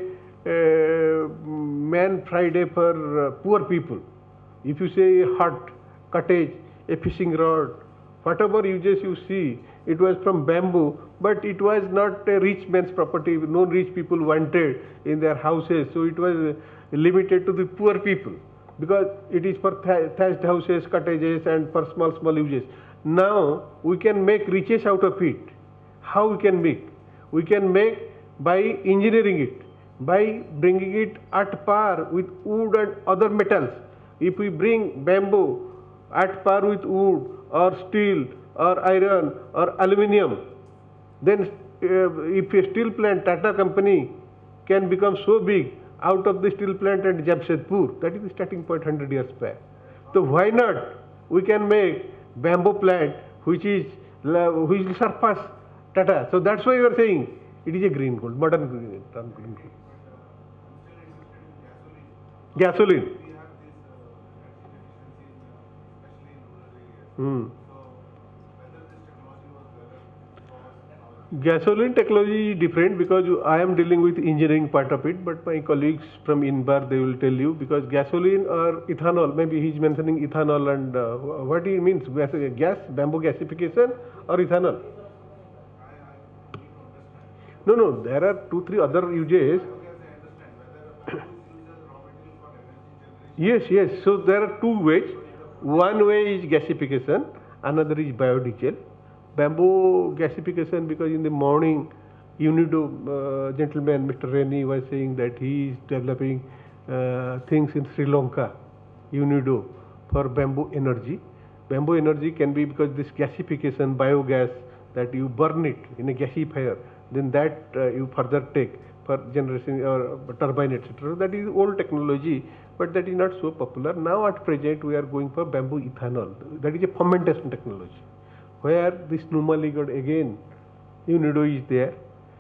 man Friday for poor people. If you say a hut, cottage, a fishing rod, whatever uses you see, it was from bamboo, but it was not a rich man's property. No rich people wanted in their houses, so it was limited to the poor people, because it is for thatched houses, cottages, and for small uses. Now we can make riches out of it. How we can make? We can make by engineering it, by bringing it at par with wood and other metals. If we bring bamboo at par with wood or steel or iron or aluminium, then if a steel plant, Tata company, can become so big out of the steel plant at Jamshedpur, that is the starting point 100 years back. So why not? We can make bamboo plant which will surpass Tata. So that's why you are saying it is a green coal, modern green coal. Gasoline. Hmm. Gasoline technology is different because I am dealing with engineering part of it, but my colleagues from INBAR, they will tell you, because gasoline or ethanol, maybe he is mentioning ethanol, and what he means, gas, bamboo gasification or ethanol? No, there are 2-3 other uses. Yes. So there are two ways. One way is gasification, another is biodiesel. Bamboo gasification, because in the morning, UNIDO gentleman, Mr. Rennie, was saying that he is developing things in Sri Lanka, UNIDO, for bamboo energy. Bamboo energy can be, because this gasification, biogas, that you burn it in a gasifier, then that you further take for generation or turbine, etc. That is old technology, but that is not so popular. Now at present we are going for bamboo ethanol. That is a fermentation technology, where this Numaligad again, UNIDO is there,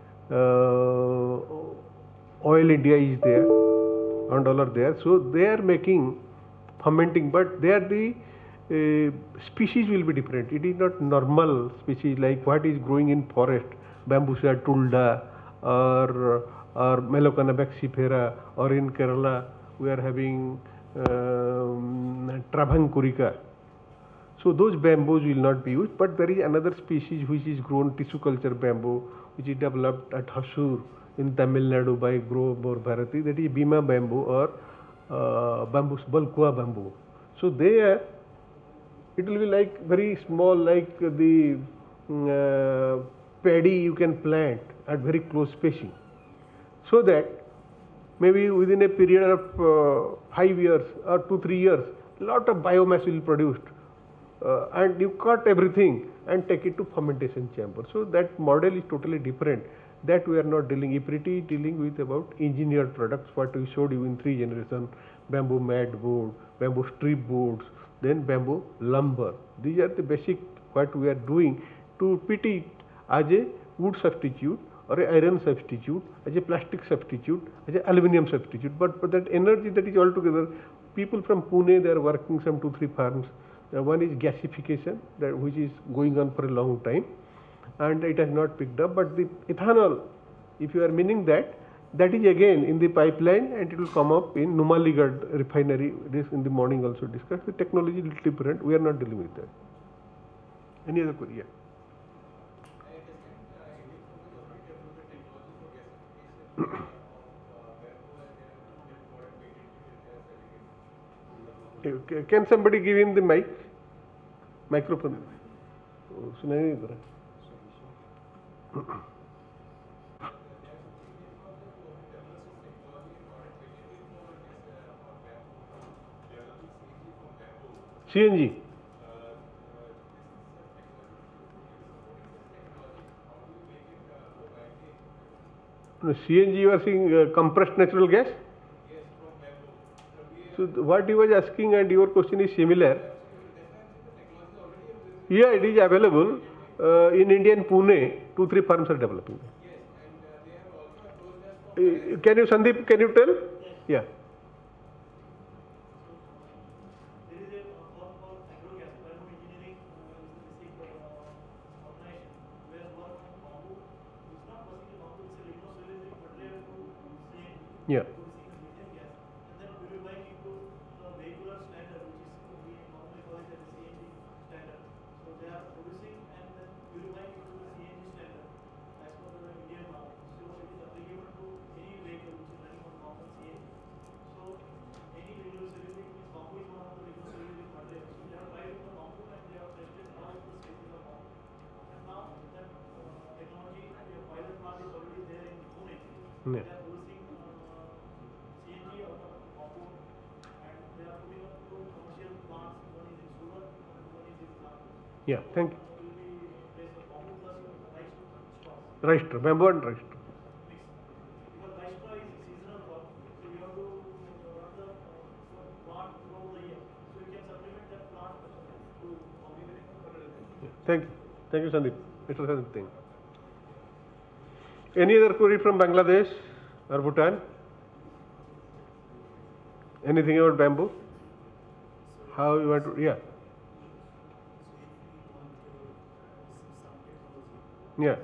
Oil India is there, and all are there. So they are making fermenting, but there the species will be different. It is not normal species like what is growing in forest, Bambusa tulda or Melocana baxifera, or in Kerala we are having Travancoricea. So those bamboos will not be used, but there is another species which is grown, tissue culture bamboo, which is developed at Hosur in Tamil Nadu by Grove or Bharati, that is Bima bamboo or bamboo, Balkua bamboo. So there it will be like very small, like the paddy you can plant at very close spacing, so that maybe within a period of 5 years or 2-3 years, lot of biomass will be produced. And you cut everything and take it to fermentation chamber. So that model is totally different. That we are not dealing. EPRIT is dealing with about engineered products, what we showed you in 3 generations: bamboo mat board, bamboo strip boards, then bamboo lumber. These are the basic what we are doing to put it as a wood substitute or a iron substitute, as a plastic substitute, as a aluminium substitute. But for that energy, that is altogether, people from Pune, they are working some 2-3 farms. One is gasification, that which is going on for a long time, and it has not picked up. But the ethanol, if you are meaning that, that is again in the pipeline, and it will come up in Numaligad refinery. This in the morning also discussed. The technology is little different. We are not dealing with that. Any other query? Yeah. Can somebody give him the microphone? सुनाई नहीं दे रहा. CNG. No, CNG, you are saying compressed natural gas? So what he was asking and your question is similar. Yeah, it is available in India, in Pune. 2-3 firms are developing. Can you, Sandeep, can you tell? Yeah. Yeah. Yeah. Yeah, thank you. Rice straw, bamboo and rice straw. Thank you, Sandeep. Mr. Sandeep, thank you. Any other query from Bangladesh or Bhutan? Anything about bamboo? How you want to, yeah. Yeah.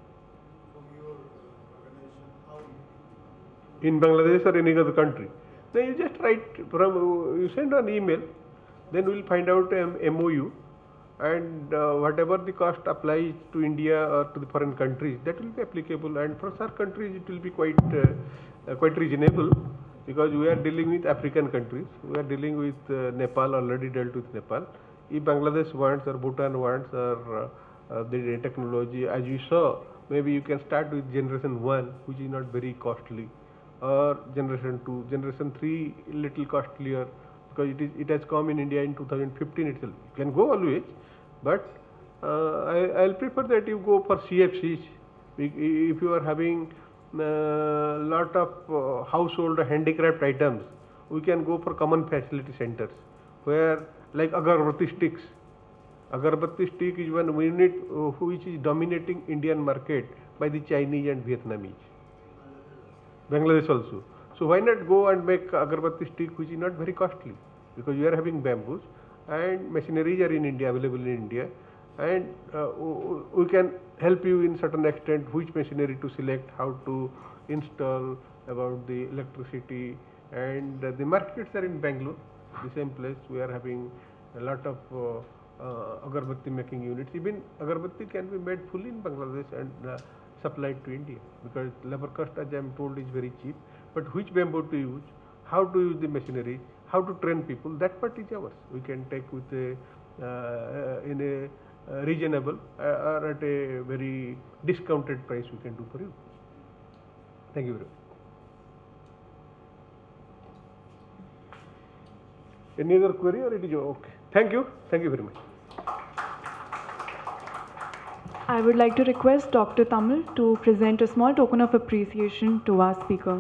In Bangladesh or any other country. Then you just write you send an email, then we will find out MOU, and whatever the cost applies to India or to the foreign countries, that will be applicable, and for SAARC countries it will be quite reasonable, because we are dealing with African countries. We are dealing with Nepal, already dealt with Nepal. If Bangladesh wants or Bhutan wants or the technology, as you saw, maybe you can start with generation 1, which is not very costly, or generation 2, generation 3 little costlier, because it has come in India in 2015 itself. You can go always, but I'll prefer that you go for CFCs. If you are having lot of household handicraft items, we can go for common facility centers, where like agarbatti sticks. Agarbatti stick is one unit which is dominating Indian market by the Chinese and Vietnamese. Bangladesh also. So why not go and make agarbatti stick which is not very costly, because you are having bamboos and machineries are in India, available in India, and we can help you in certain extent which machinery to select, how to install, about the electricity, and the markets are in Bangalore, the same place. We are having a lot of agarbatti making units. Even agarbatti can be made fully in Bangladesh and supplied to India, because labor cost, as I am told, is very cheap. But which bamboo to use, how to use the machinery, how to train people, that part is ours. We can take with in a reasonable or at a very discounted price we can do for you. Thank you very much. Any other query, or it is okay? Thank you very much. I would like to request Dr. Tamil to present a small token of appreciation to our speaker.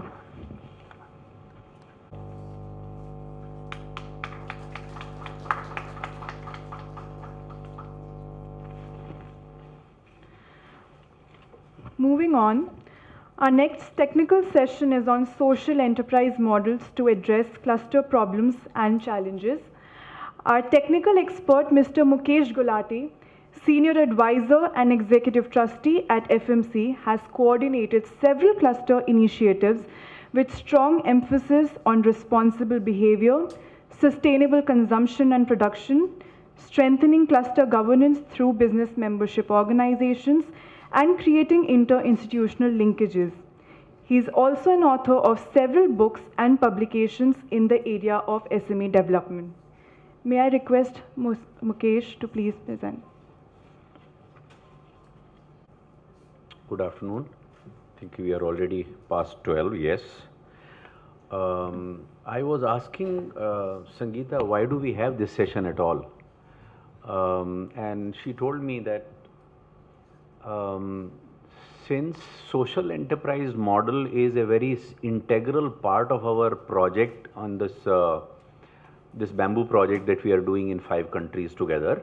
Moving on, our next technical session is on social enterprise models to address cluster problems and challenges. Our technical expert, Mr. Mukesh Gulati, Senior Advisor and Executive Trustee at FMC, has coordinated several cluster initiatives with strong emphasis on responsible behavior, sustainable consumption and production, strengthening cluster governance through business membership organizations, and creating inter-institutional linkages. He is also an author of several books and publications in the area of SME development. May I request Mukesh to please present. Good afternoon. I think we are already past 12, yes. I was asking Sangeeta, why do we have this session at all? And she told me that since social enterprise model is a very integral part of our project on this, this bamboo project that we are doing in 5 countries together,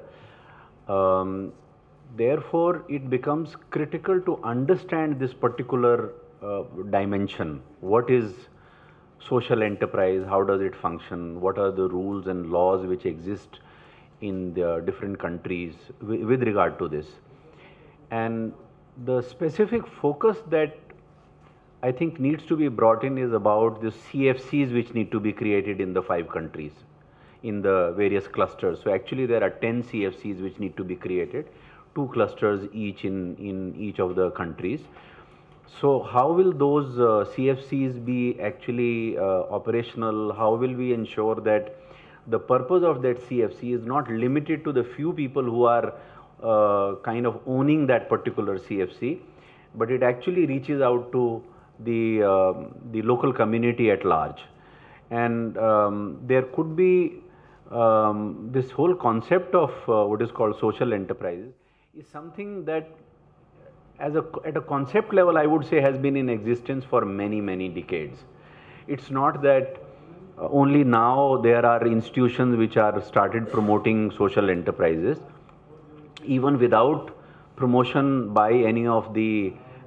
therefore, it becomes critical to understand this particular dimension. What is social enterprise? How does it function? What are the rules and laws which exist in the different countries with regard to this? And the specific focus that I think needs to be brought in is about the CFCs which need to be created in the 5 countries, in the various clusters. So actually there are 10 CFCs which need to be created, 2 clusters each in each of the countries. So how will those CFCs be actually operational? How will we ensure that the purpose of that CFC is not limited to the few people who are kind of owning that particular CFC, but it actually reaches out to the local community at large. And there could be this whole concept of what is called social enterprise is something that at a concept level, I would say, has been in existence for many, many decades. It's not that only now there are institutions which are started promoting social enterprises. Even without promotion by any of the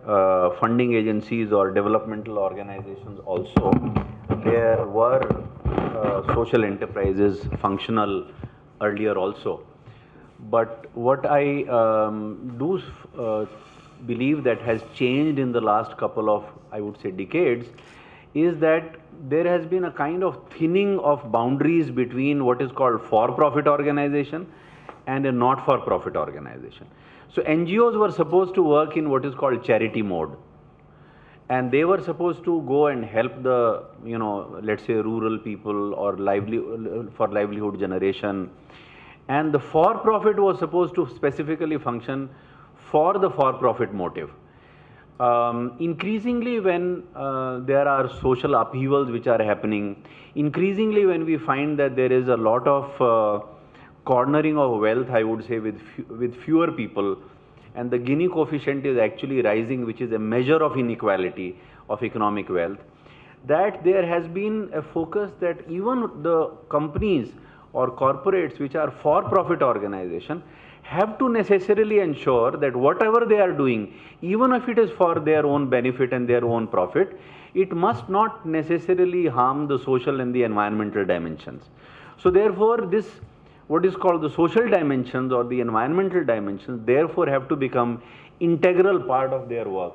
funding agencies or developmental organizations also, there were social enterprises functional earlier also. But what I do believe that has changed in the last couple of, I would say, decades, is that there has been a kind of thinning of boundaries between what is called for-profit organization and a not-for-profit organization. So NGOs were supposed to work in what is called charity mode, and they were supposed to go and help the, let's say rural people or for livelihood generation, and the for-profit was supposed to specifically function for the for-profit motive. Increasingly when there are social upheavals which are happening, increasingly when we find that there is a lot of cornering of wealth, I would say, with fewer people, and the Gini coefficient is actually rising, which is a measure of inequality of economic wealth, that there has been a focus that even the companies or corporates which are for-profit organization have to necessarily ensure that whatever they are doing, even if it is for their own benefit and their own profit, it must not necessarily harm the social and the environmental dimensions. So therefore, this, what is called the social dimensions or the environmental dimensions, therefore have to become integral part of their work.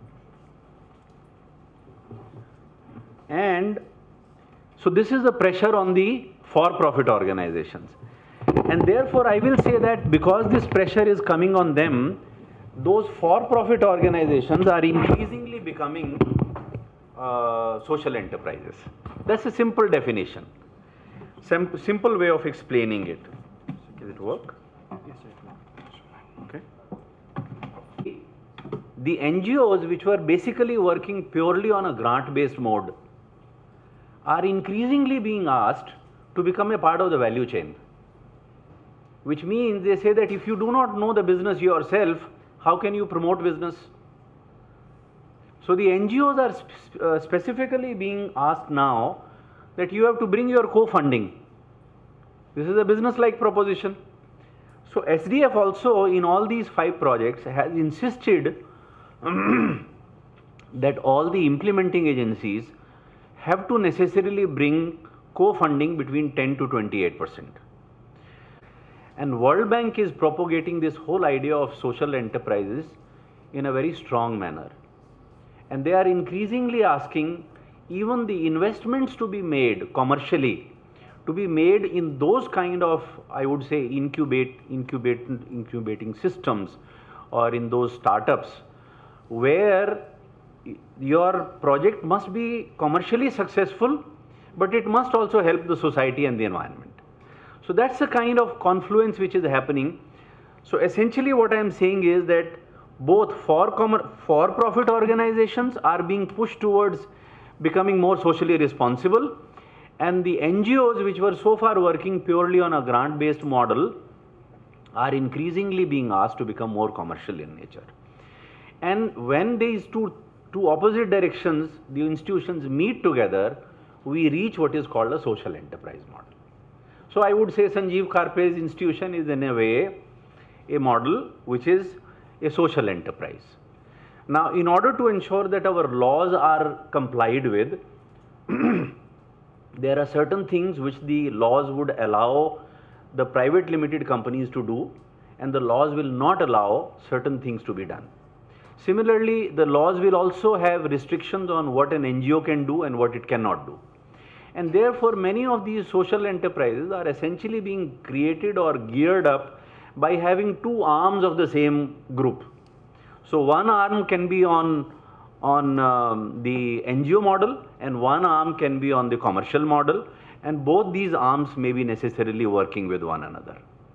And so this is the pressure on the for-profit organizations. And therefore, I will say that because this pressure is coming on them, those for-profit organizations are increasingly becoming social enterprises. That's a simple definition, simple way of explaining it. Does it work? Yes, it works. Okay. The NGOs which were basically working purely on a grant-based mode are increasingly being asked to become a part of the value chain. Which means they say that if you do not know the business yourself, how can you promote business? So the NGOs are specifically being asked now that you have to bring your co-funding. This is a business-like proposition. So SDF also in all these 5 projects has insisted that all the implementing agencies have to necessarily bring co-funding between 10 to 28%. And World Bank is propagating this whole idea of social enterprises in a very strong manner. And they are increasingly asking even the investments to be made commercially, to be made in those kind of, I would say, incubating systems or in those startups where your project must be commercially successful, but it must also help the society and the environment. So that's the kind of confluence which is happening. So essentially what I am saying is that both for-profit organizations are being pushed towards becoming more socially responsible, and the NGOs which were so far working purely on a grant-based model are increasingly being asked to become more commercial in nature. And when these two opposite directions, the institutions meet together, we reach what is called a social enterprise model. So I would say Sanjeev Karpe's institution is in a way a model which is a social enterprise. Now, in order to ensure that our laws are complied with, there are certain things which the laws would allow the private limited companies to do, and the laws will not allow certain things to be done. Similarly, the laws will also have restrictions on what an NGO can do and what it cannot do. And therefore, many of these social enterprises are essentially being created or geared up by having 2 arms of the same group. So one arm can be on the NGO model and one arm can be on the commercial model, and both these arms may be necessarily working with one another.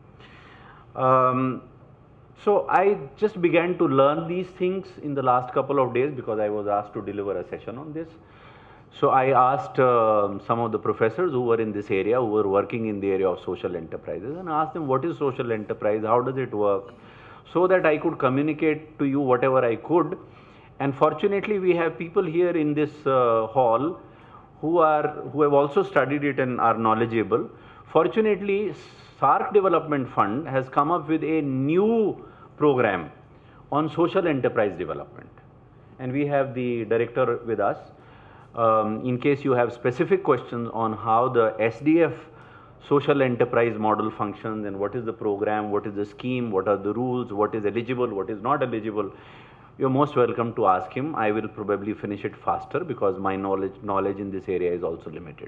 So I just began to learn these things in the last couple of days because I was asked to deliver a session on this. So I asked some of the professors who were in this area, who were working in the area of social enterprises, and asked them what is social enterprise, how does it work, so that I could communicate to you whatever I could. And fortunately, we have people here in this hall who have also studied it and are knowledgeable. Fortunately, SAARC Development Fund has come up with a new program on social enterprise development. and we have the director with us. In case you have specific questions on how the SDF social enterprise model functions and what is the program, what is the scheme, what are the rules, what is eligible, what is not eligible, you're most welcome to ask him. I will probably finish it faster because my knowledge in this area is also limited.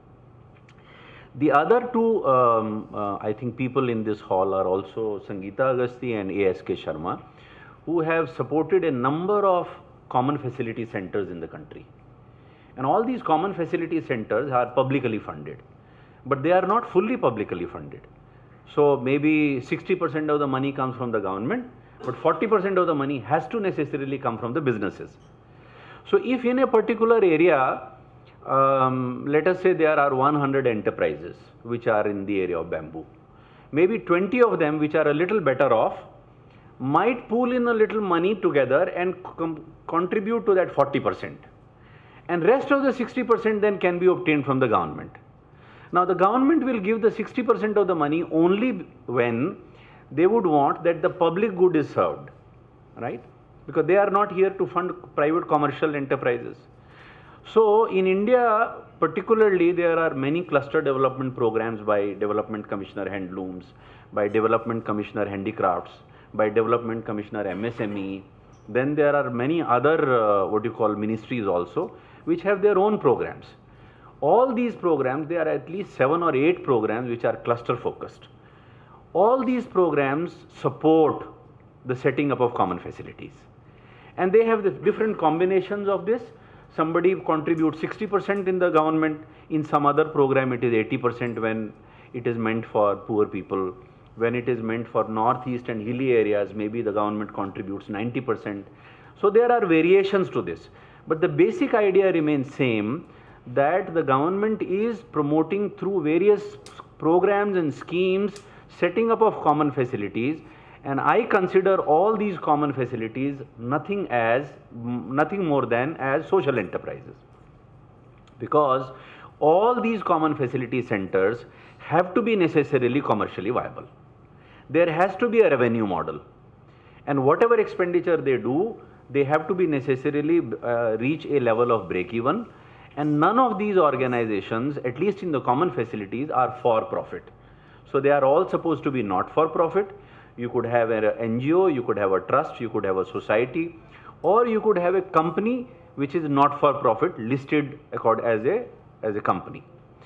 The other two, I think people in this hall are also Sangeeta Agasti and ASK Sharma, who have supported a number of common facility centers in the country. And all these common facility centers are publicly funded, but they are not fully publicly funded. So maybe 60% of the money comes from the government, but 40% of the money has to necessarily come from the businesses. So if in a particular area, let us say there are 100 enterprises which are in the area of bamboo, maybe 20 of them which are a little better off might pool in a little money together and contribute to that 40%. And rest of the 60% then can be obtained from the government. Now the government will give the 60% of the money only when they would want that the public good is served, right? Because they are not here to fund private commercial enterprises. So in India particularly, there are many cluster development programs by Development Commissioner Handlooms, by Development Commissioner Handicrafts, by Development Commissioner MSME. Then there are many other what you call ministries also, which have their own programs. All these programs, there are at least 7 or 8 programs which are cluster focused. All these programs support the setting up of common facilities. And they have the different combinations of this. Somebody contributes 60% in the government, in some other program it is 80% when it is meant for poor people. When it is meant for northeast and hilly areas, maybe the government contributes 90%. So there are variations to this. But the basic idea remains same, that the government is promoting through various programs and schemes setting up of common facilities, and I consider all these common facilities nothing more than as social enterprises, because all these common facility centers have to be necessarily commercially viable. There has to be a revenue model, and whatever expenditure they do, they have to be necessarily reach a level of break even, and none of these organizations, at least in the common facilities, are for profit. So they are all supposed to be not for profit. You could have an NGO, you could have a trust, you could have a society, or you could have a company which is not for profit listed as a company.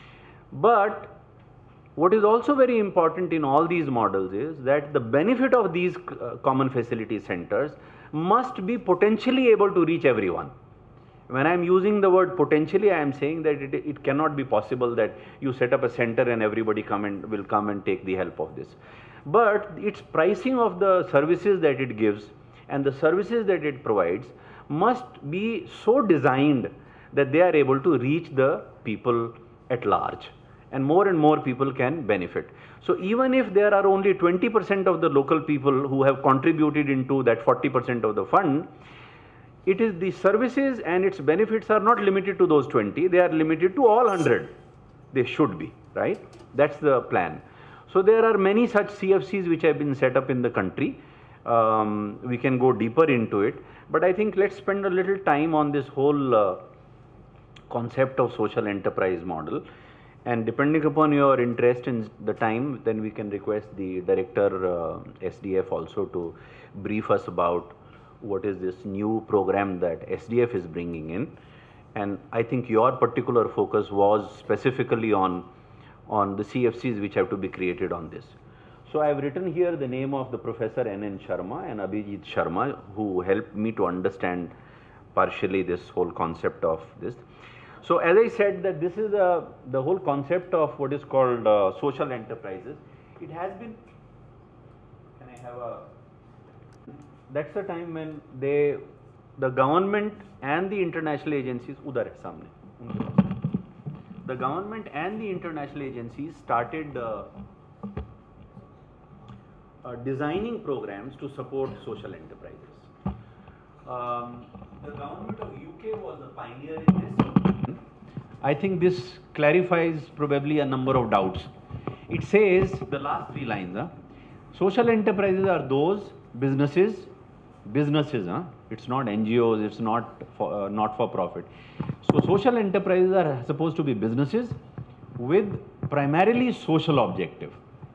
But what is also very important in all these models is that the benefit of these common facility centers must be potentially able to reach everyone. When I am using the word potentially, I am saying that it cannot be possible that you set up a center and everybody will come and take the help of this. But its pricing of the services that it gives and the services that it provides must be so designed that they are able to reach the people at large, and more people can benefit. So even if there are only 20% of the local people who have contributed into that 40% of the fund, it is the services and its benefits are not limited to those 20, they are limited to all 100. They should be, right? That's the plan. So there are many such CFCs which have been set up in the country. We can go deeper into it, but I think let's spend a little time on this whole concept of social enterprise model. And depending upon your interest in the time, then we can request the director SDF also to brief us about what is this new program that SDF is bringing in. And I think your particular focus was specifically on the CFCs which have to be created on this. So I have written here the name of the Professor N.N. Sharma and Abhijit Sharma, who helped me to understand partially this whole concept of this. So as I said, that this is the whole concept of what is called social enterprises. It has been, can I have a, that's the time when the government and the international agencies, udhar hai samne, the government and the international agencies started designing programs to support social enterprises. The government of UK was the pioneer in this. I think this clarifies probably a number of doubts. It says, the last 3 lines, social enterprises are those businesses businesses, it's not NGOs, it's not for profit. So social enterprises are supposed to be businesses with primarily social objective,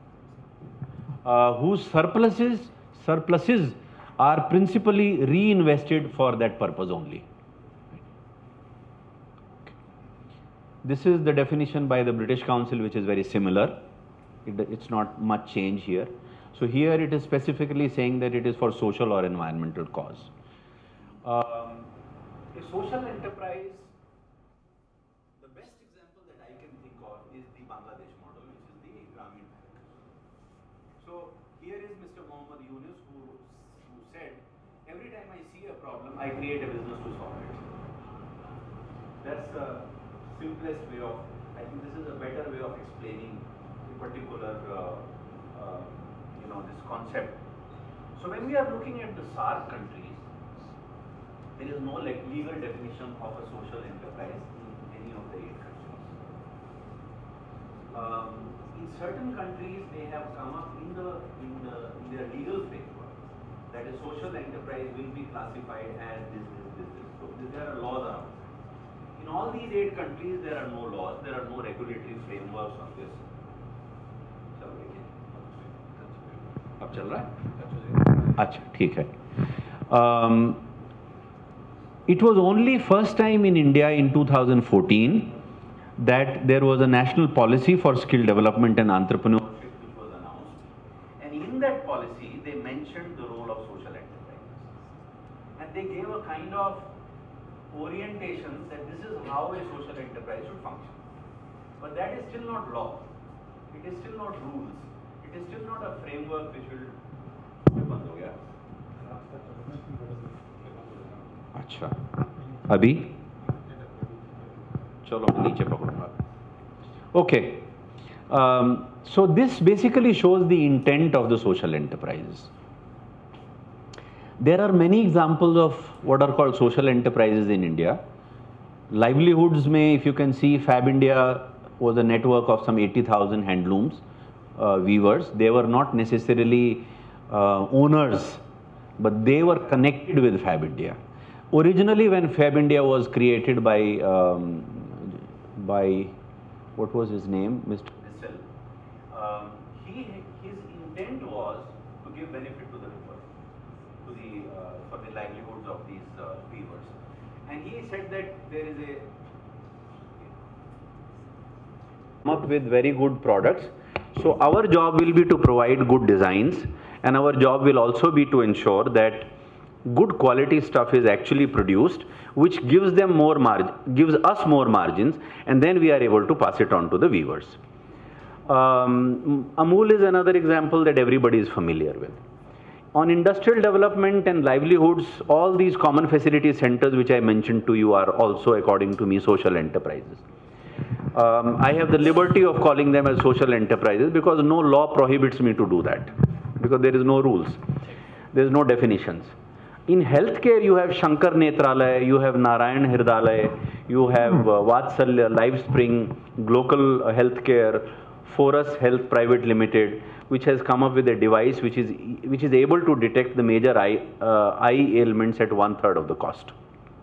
whose surpluses are principally reinvested for that purpose only. This is the definition by the British Council, which is very similar. It's not much change here. So here it is specifically saying that it is for social or environmental cause. A social enterprise, the best example that I can think of is the Bangladesh model, which is the Gramin Bank. So here is Mr. Mohammed Yunus who said, every time I see a problem, I create a business to solve it. That's the simplest way of, I think this is a better way of explaining a particular, this concept. So when we are looking at the SAARC countries, there is no legal definition of a social enterprise in any of the 8 countries. In certain countries, they have come up in their legal framework that a social enterprise will be classified as this. So there are laws around. In all these 8 countries, there are no laws, there are no regulatory frameworks on this. अब चल रहा है? अच्छा, ठीक है. It was only first time in India in 2014 that there was a national policy for skill development and entrepreneurship which was announced. And in that policy, they mentioned the role of social enterprises. And they gave a kind of orientation that this is how a social enterprise should function. But that is still not law. It is still not rules. It is still not a framework which will बंद हो गया. अच्छा, अभी चलो नीचे पकड़ूंगा. Okay. So this basically shows the intent of the social enterprises. There are many examples of what are called social enterprises in India. Livelihoods may, if you can see, Fab India was a network of some 80,000 handlooms, weavers. They were not necessarily owners, but they were connected with Fab India. Originally, when Fab India was created by what was his name, Mr. Bissell, his intent was to give benefit to the poor, for the livelihoods of these weavers. And he said that there is come up with very good products. So our job will be to provide good designs, and our job will also be to ensure that good quality stuff is actually produced, which gives them more gives us more margins, and then we are able to pass it on to the weavers. Amul is another example that everybody is familiar with. On industrial development and livelihoods, all these common facility centers which I mentioned to you are also, according to me, social enterprises. I have the liberty of calling them as social enterprises because no law prohibits me to do that, because there is no rules, there is no definitions. In healthcare, you have Shankar Netralaya, you have Narayan Hirdalaya, you have Vatsalya, Lifespring, Global Healthcare, Forus Health Private Limited, which has come up with a device which is able to detect the major eye ailments at 1/3 of the cost.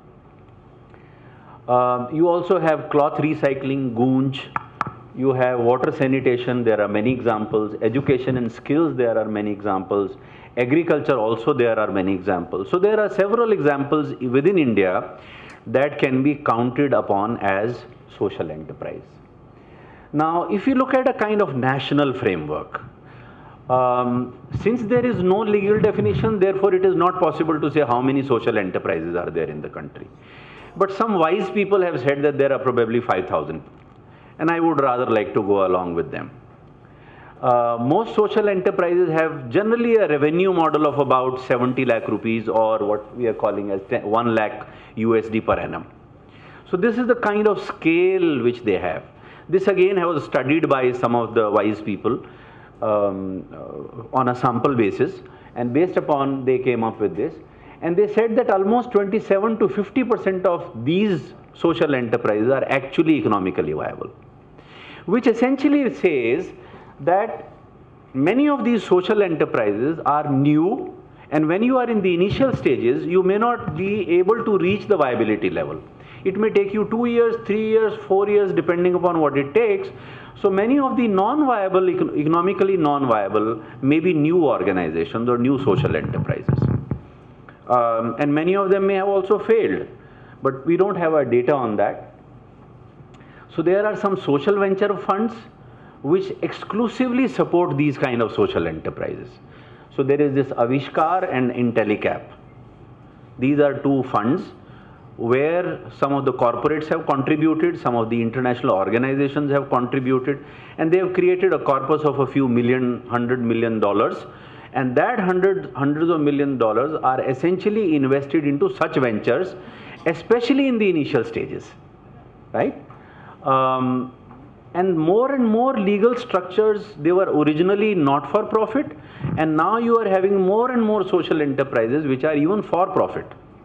You also have cloth recycling, Goonj. You have water sanitation, there are many examples. Education and skills, there are many examples. Agriculture also, there are many examples. So there are several examples within India that can be counted upon as social enterprise. Now, if you look at a kind of national framework, since there is no legal definition, therefore it is not possible to say how many social enterprises are there in the country. But some wise people have said that there are probably 5,000, and I would rather like to go along with them. Most social enterprises have generally a revenue model of about 70 lakh rupees, or what we are calling as 1 lakh USD per annum. So this is the kind of scale which they have. This again was studied by some of the wise people on a sample basis, and based upon they came up with this. And they said that almost 27 to 50% of these social enterprises are actually economically viable, which essentially says that many of these social enterprises are new And when you are in the initial stages, you may not be able to reach the viability level. It may take you 2 years, 3 years, 4 years, depending upon what it takes. So many of the non-viable, economically non-viable, maybe new organizations or new social enterprises. And many of them may have also failed, but we don't have our data on that. So there are some social venture funds which exclusively support these kind of social enterprises. So there is this Avishkar and Intellicap. These are two funds where some of the corporates have contributed, some of the international organizations have contributed, and they have created a corpus of a few million, $100 million, and that hundreds of $millions are essentially invested into such ventures, especially in the initial stages, right? And more legal structures, they were originally not for profit, and now you are having more and more social enterprises which are even for profit.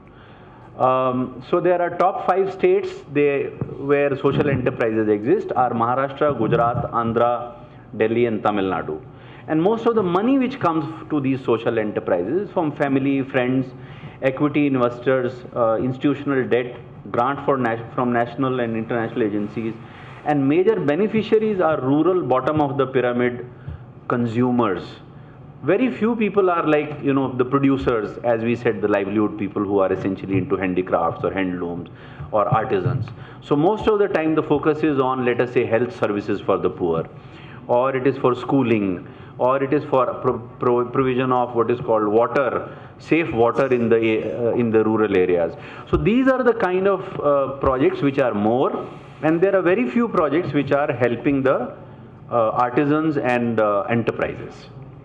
So there are top 5 states where social enterprises exist are Maharashtra, Gujarat, Andhra, Delhi and Tamil Nadu. And most of the money which comes to these social enterprises is from family, friends, equity investors, institutional debt, grant from national and international agencies, and major beneficiaries are rural, bottom of the pyramid consumers. Very few people are like, the producers, as we said, the livelihood people who are essentially into handicrafts or handlooms or artisans. So most of the time the focus is on, let us say, health services for the poor, or it is for schooling, or it is for provision of what is called water, safe water in the rural areas. So these are the kind of projects which are more, and there are very few projects which are helping the artisans and enterprises.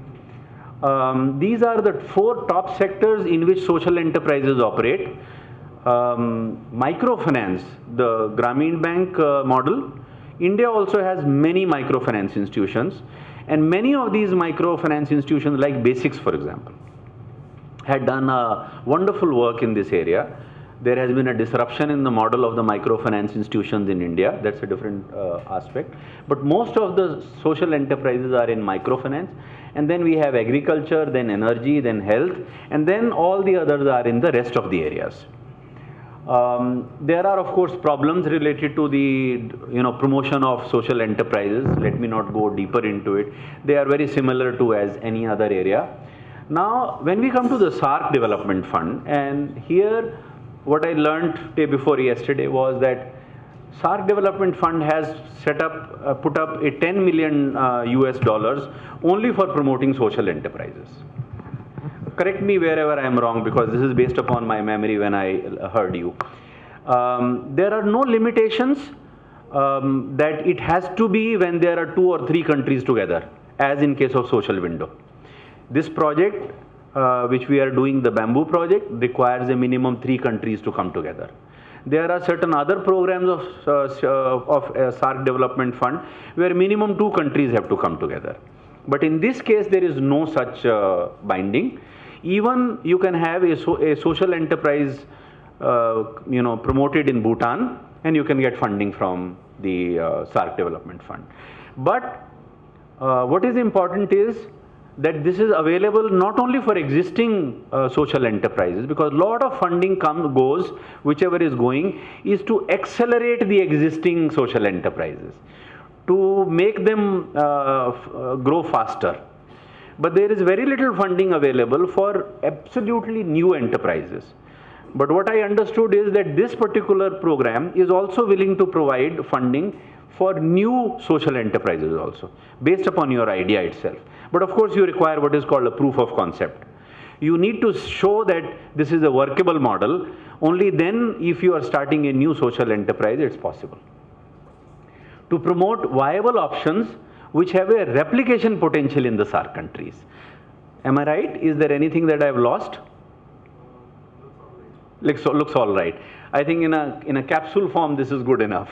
These are the 4 top sectors in which social enterprises operate. Microfinance, the Grameen Bank model. India also has many microfinance institutions, and many of these microfinance institutions, like Basics for example, had done wonderful work in this area. There has been a disruption in the model of the microfinance institutions in India. That's a different aspect. But most of the social enterprises are in microfinance. And then we have agriculture, then energy, then health, and then all the others are in the rest of the areas. There are, of course, problems related to the promotion of social enterprises. Let me not go deeper into it. They are very similar to as any other area. Now, when we come to the SAARC Development Fund, and here what I learned day before yesterday was that SAARC Development Fund has put up a $10 million US only for promoting social enterprises. Correct me wherever I am wrong, because this is based upon my memory when I heard you. There are no limitations that it has to be when there are 2 or 3 countries together, as in case of Social Window. This project, which we are doing, the bamboo project, requires a minimum 3 countries to come together. There are certain other programs of SAARC Development Fund where minimum 2 countries have to come together. But in this case, there is no such binding. Even you can have a social enterprise, promoted in Bhutan, and you can get funding from the SAARC Development Fund. But what is important is that this is available not only for existing social enterprises, because a lot of funding goes, whichever is going, is to accelerate the existing social enterprises, to make them grow faster. But there is very little funding available for absolutely new enterprises. But what I understood is that this particular program is also willing to provide funding for new social enterprises also, based upon your idea itself. But of course, you require what is called a proof of concept. You need to show that this is a workable model. Only then, if you are starting a new social enterprise, it's possible. To promote viable options which have a replication potential in the SAARC countries. Am I right? Is there anything that I have lost? Looks all right. I think in a capsule form, this is good enough.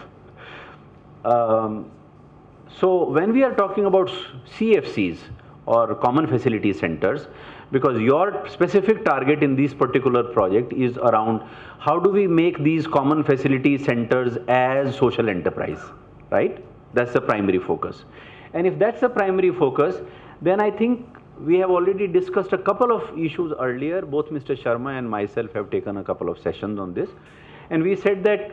So when we are talking about CFCs, or common facility centers, because your specific target in this particular project is around how do we make these common facility centers as social enterprise, right? That's the primary focus. And if that's the primary focus, then I think we have already discussed a couple of issues earlier. Both Mr. Sharma and myself have taken a couple of sessions on this. And we said that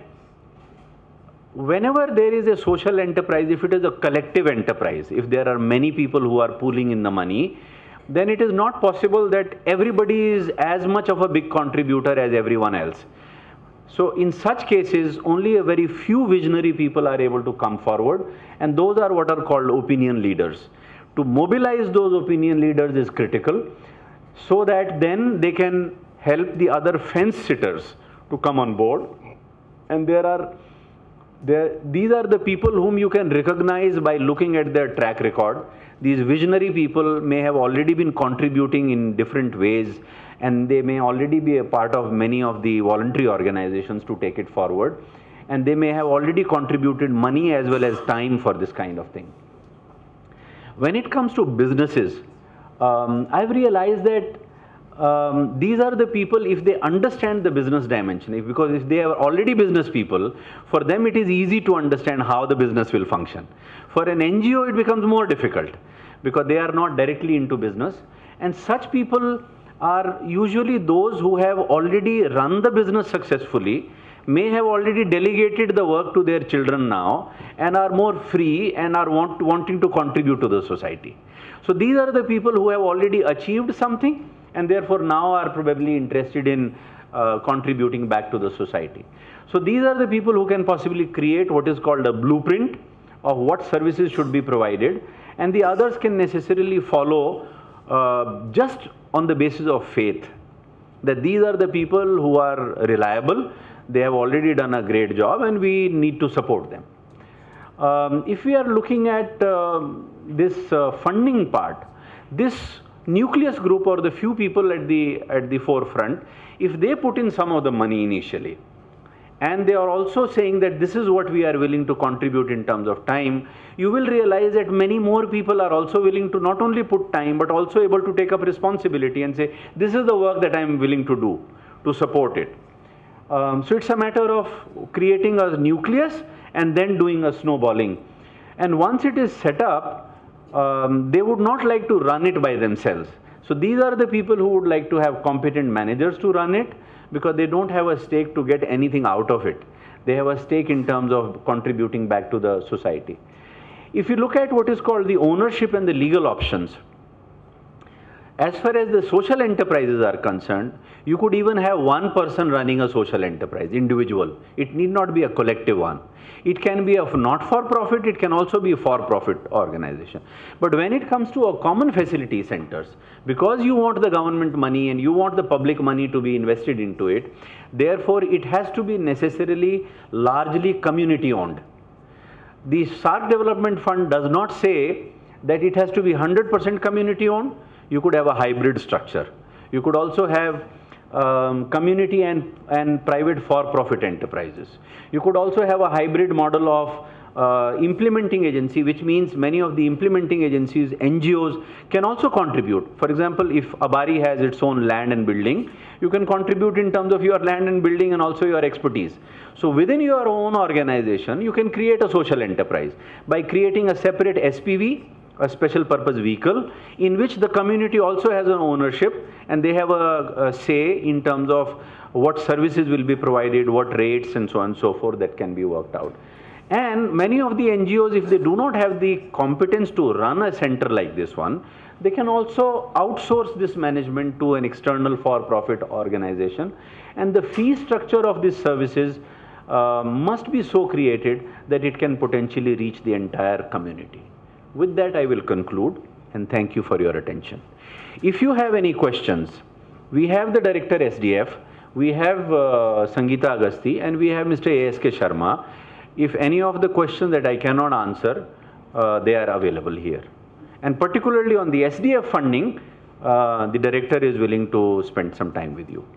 whenever there is a social enterprise, if it is a collective enterprise, if there are many people who are pooling in the money, then it is not possible that everybody is as much of a big contributor as everyone else. So in such cases, only a very few visionary people are able to come forward, and those are what are called opinion leaders. To mobilize those opinion leaders is critical, so that then they can help the other fence sitters to come on board. And these are the people whom you can recognize by looking at their track record. These visionary people may have already been contributing in different ways, and they may already be a part of many of the voluntary organizations to take it forward, and they may have already contributed money as well as time for this kind of thing. When it comes to businesses, I've realized that these are the people, if they understand the business dimension, because if they are already business people, for them it is easy to understand how the business will function. For an NGO, it becomes more difficult because they are not directly into business, and such people are usually those who have already run the business successfully, may have already delegated the work to their children now, and are more free and are wanting to contribute to the society. So these are the people who have already achieved something, and therefore now are probably interested in contributing back to the society. So these are the people who can possibly create what is called a blueprint of what services should be provided, and the others can necessarily follow just on the basis of faith, that these are the people who are reliable, they have already done a great job, and we need to support them. If we are looking at this funding part, this nucleus group, or the few people at the forefront, if they put in some of the money initially, and they are also saying that this is what we are willing to contribute in terms of time, you will realize that many more people are also willing to not only put time, but also able to take up responsibility and say, this is the work that I am willing to do to support it. So it's a matter of creating a nucleus and then doing a snowballing. And once it is set up, they would not like to run it by themselves. So these are the people who would like to have competent managers to run it, because they don't have a stake to get anything out of it. They have a stake in terms of contributing back to the society. If you look at what is called the ownership and the legal options, as far as the social enterprises are concerned, you could even have one person running a social enterprise, individual. It need not be a collective one. It can be a not-for-profit, it can also be a for-profit organization. But when it comes to a common facility centers, because you want the government money and you want the public money to be invested into it, therefore it has to be necessarily largely community-owned. The SAARC Development Fund does not say that it has to be 100% community-owned. You could have a hybrid structure. You could also have community and private for-profit enterprises. You could also have a hybrid model of implementing agency, which means many of the implementing agencies, NGOs, can also contribute. For example, if Abari has its own land and building, you can contribute in terms of your land and building and also your expertise. So within your own organization, you can create a social enterprise by creating a separate SPV, a special purpose vehicle, in which the community also has an ownership, and they have a say in terms of what services will be provided, what rates, and so on and so forth, that can be worked out. And many of the NGOs, if they do not have the competence to run a center like this one, they can also outsource this management to an external for-profit organization, and the fee structure of these services must be so created that it can potentially reach the entire community. With that, I will conclude, and thank you for your attention. If you have any questions, we have the Director SDF, we have Sangeeta Agasti, and we have Mr. A.S.K. Sharma. If any of the questions that I cannot answer, they are available here. And particularly on the SDF funding, the Director is willing to spend some time with you.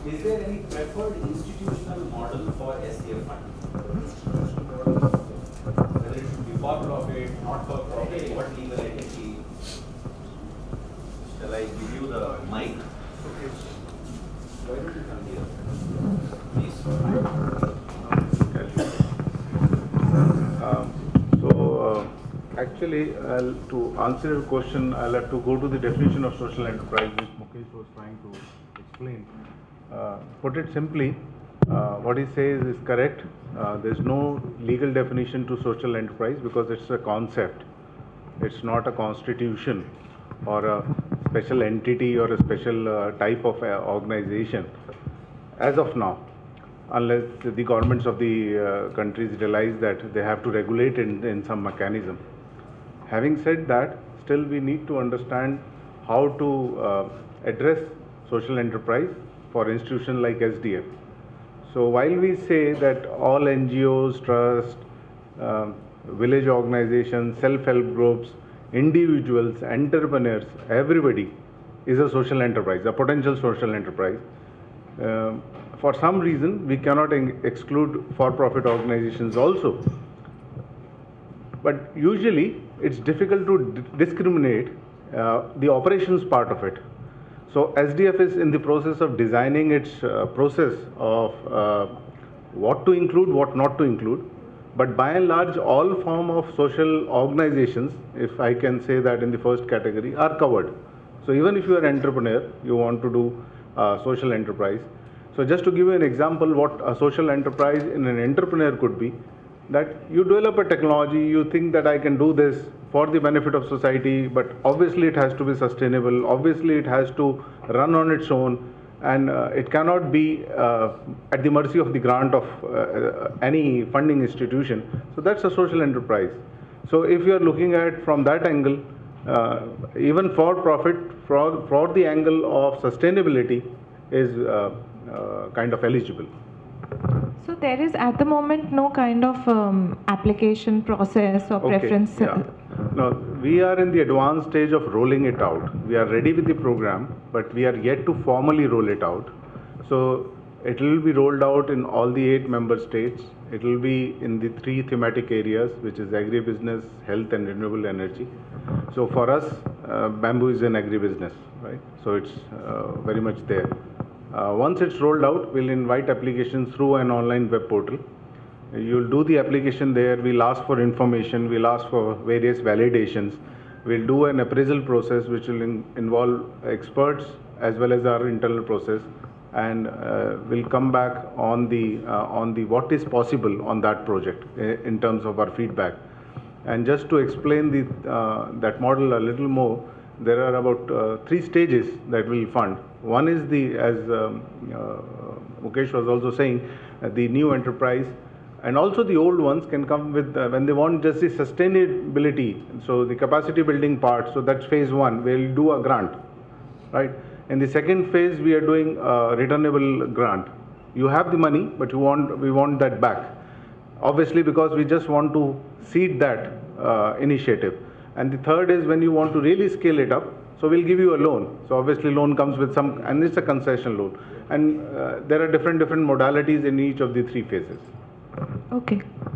Is there any preferred institutional model for SDF funding? Whether it should be for profit, not for profit, what legal entity? Shall I give you the mic? Why don't you come here? Please. Actually, to answer your question, I'll have to go to the definition of social enterprise, which Mukesh was trying to explain. Put it simply, what he says is correct. There's no legal definition to social enterprise because it's a concept. It's not a constitution or a special entity or a special type of organization as of now, unless the governments of the countries realize that they have to regulate it in some mechanism. Having said that, still we need to understand how to address social enterprise for institutions like SDF. So while we say that all NGOs, trusts, village organizations, self-help groups, individuals, entrepreneurs, everybody is a social enterprise, a potential social enterprise. For some reason, we cannot exclude for-profit organizations also. But usually, it's difficult to discriminate the operations part of it. So SDF is in the process of designing its process of what to include, what not to include. But by and large, all form of social organizations, if I can say that in the first category, are covered. So even if you are an entrepreneur, you want to do social enterprise. So just to give you an example, what a social enterprise in an entrepreneur could be, that you develop a technology, you think that I can do this for the benefit of society, but obviously it has to be sustainable, obviously it has to run on its own, and it cannot be at the mercy of the grant of any funding institution. So that's a social enterprise. So if you are looking at from that angle, even for profit, for the angle of sustainability is kind of eligible. So there is at the moment no kind of application process or preference? Yeah. No, we are in the advanced stage of rolling it out. We are ready with the program, but we are yet to formally roll it out. So it will be rolled out in all the 8 member states. It will be in the 3 thematic areas, which is agribusiness, health and renewable energy. So for us, bamboo is an agribusiness, right? So it's very much there. Once it's rolled out, we'll invite applications through an online web portal. You'll do the application there, we'll ask for information, we'll ask for various validations. We'll do an appraisal process which will involve experts as well as our internal process, and we'll come back on the what is possible on that project in terms of our feedback. And just to explain that model a little more, there are about 3 stages that we'll fund. One is as Mukesh was also saying, the new enterprise, and also the old ones can come with, when they want just the sustainability, so the capacity building part, so that's phase 1, we'll do a grant, right? In the second phase, we are doing a returnable grant. You have the money, but we want that back. Obviously, because we just want to seed that initiative. And the third is when you want to really scale it up, so we'll give you a loan. So obviously loan comes with some, and it's a concession loan. And there are different modalities in each of the 3 phases. Okay.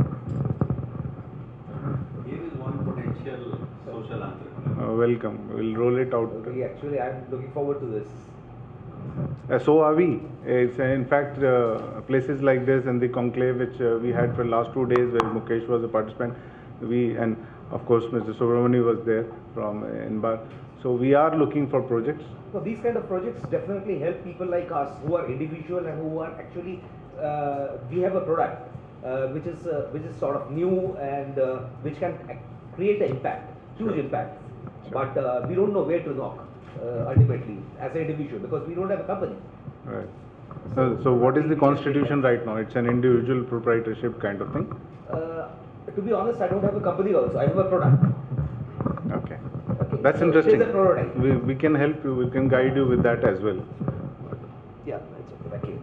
Here is one potential social entrepreneur. Welcome. We'll roll it out. Okay, actually, I'm looking forward to this. So are we. It's in fact places like this and the conclave which we had for the last 2 days, where Mukesh was a participant. And of course Mr. Subramani was there from Inbar. So we are looking for projects. So these kind of projects definitely help people like us who are individual and who are actually, we have a product which is sort of new and which can create an impact, huge impact. Sure. But we don't know where to knock ultimately as an individual, because we don't have a company. Right. So what is the constitution right now? It's an individual proprietorship kind of thing? To be honest, I don't have a company also. I have a product. Okay. That's so interesting. It is a prototype. We can help you, we can guide you with that as well. Yeah, that's okay. Thank you.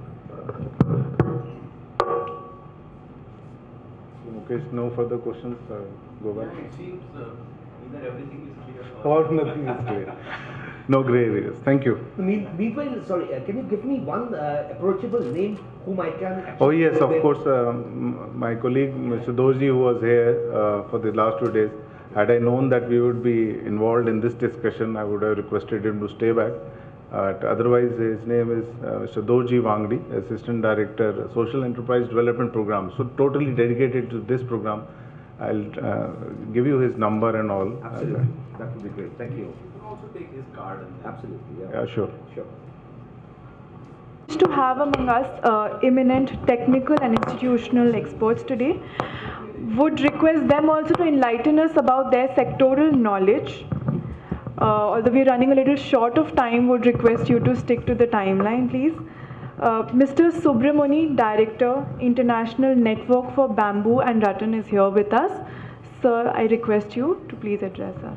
Mukesh, no further questions? Go back. It seems either everything is clear or nothing is clear. no gray areas. Thank you. Meanwhile, sorry, can you give me one approachable name whom I can actually... Oh yes, of course. My colleague Mr. Doji, who was here for the last 2 days, had I known that we would be involved in this discussion, I would have requested him to stay back. Otherwise, his name is Mr. Doji Wangdi, Assistant Director, Social Enterprise Development Program. So totally dedicated to this program. I'll give you his number and all. Absolutely, that would be great. Thank you. You can also take his card. Absolutely, Yeah, sure. Sure. To have among us eminent technical and institutional experts today, would request them also to enlighten us about their sectoral knowledge. Although we are running a little short of time, would request you to stick to the timeline, please. Mr. Subramani, Director, International Network for Bamboo and Rattan, is here with us. Sir, I request you to please address us.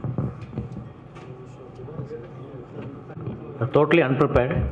Totally unprepared.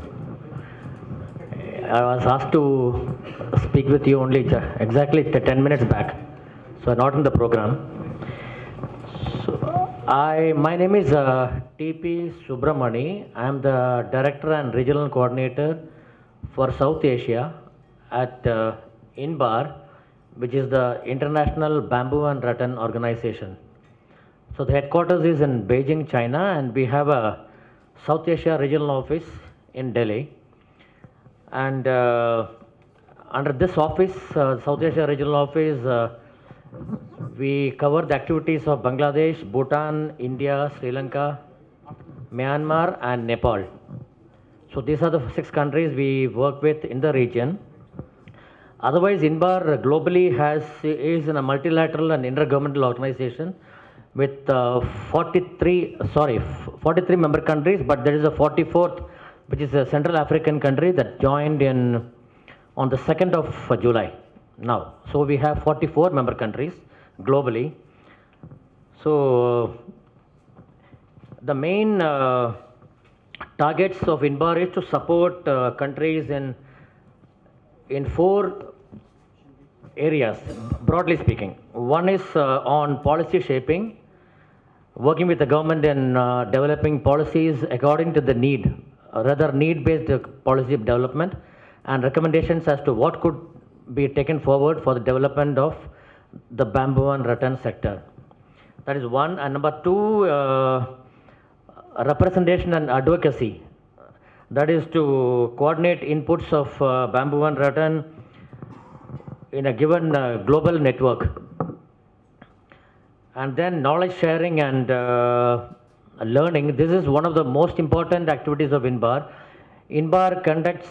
I was asked to speak with you only exactly 10 minutes back, so not in the program. So, my name is T.P. Subramani. I am the Director and Regional Coordinator for South Asia at INBAR, which is the International Bamboo and Rattan Organization. So the headquarters is in Beijing, China, and we have a South Asia regional office in Delhi. And under this office, South Asia regional office, we cover the activities of Bangladesh, Bhutan, India, Sri Lanka, Myanmar, and Nepal. So these are the 6 countries we work with in the region. Otherwise, INBAR globally is in a multilateral and intergovernmental organization with 43 member countries, but there is a 44th, which is a Central African country that joined on the 2nd of July now. So we have 44 member countries globally. So the main targets of INBAR is to support countries in 4 areas, broadly speaking. One is on policy shaping, working with the government in developing policies according to the need, rather need-based policy development, and recommendations as to what could be taken forward for the development of the bamboo and rattan sector. That is one. And number 2, representation and advocacy. That is to coordinate inputs of bamboo and rattan in a given global network. And then knowledge sharing and learning. This is one of the most important activities of INBAR. INBAR conducts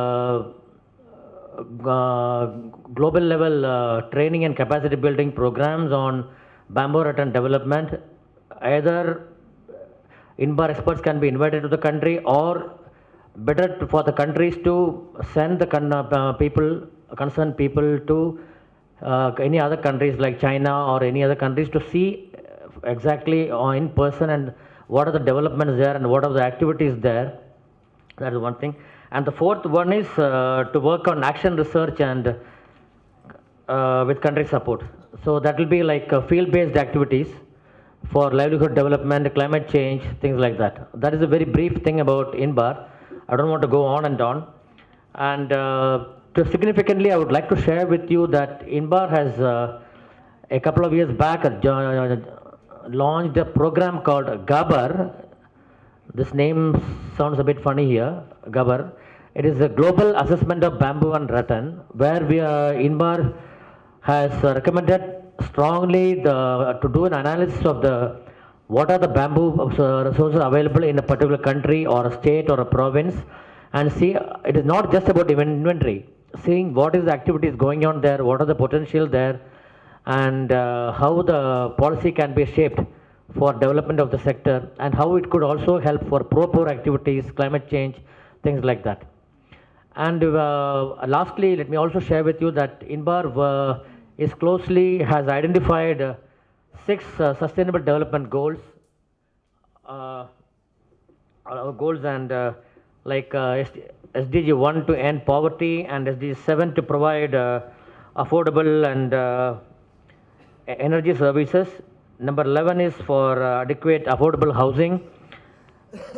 global level training and capacity building programs on bamboo rattan development. Either INBAR experts can be invited to the country, or better for the countries to send the concerned people to any other countries like China or any other countries to see exactly in person and what are the developments there and what are the activities there. That is one thing. And the 4th one is to work on action research and with country support. So that will be like field-based activities for livelihood development, climate change, things like that. That is a very brief thing about INBAR. I don't want to go on and on. And significantly, I would like to share with you that INBAR has a couple of years back launched a program called GABAR. This name sounds a bit funny here, GABAR. It is a global assessment of bamboo and rattan, where INBAR has recommended strongly to do an analysis of what are the bamboo resources available in a particular country or a state or a province, and see it is not just about inventory, seeing what is the activities going on there, what are the potential there, and how the policy can be shaped for development of the sector, and how it could also help for pro-poor activities, climate change, things like that. And lastly, let me also share with you that INBAR has identified 6 sustainable development goals, and like SDG 1 to end poverty, and SDG 7 to provide affordable and energy services. Number 11 is for adequate affordable housing,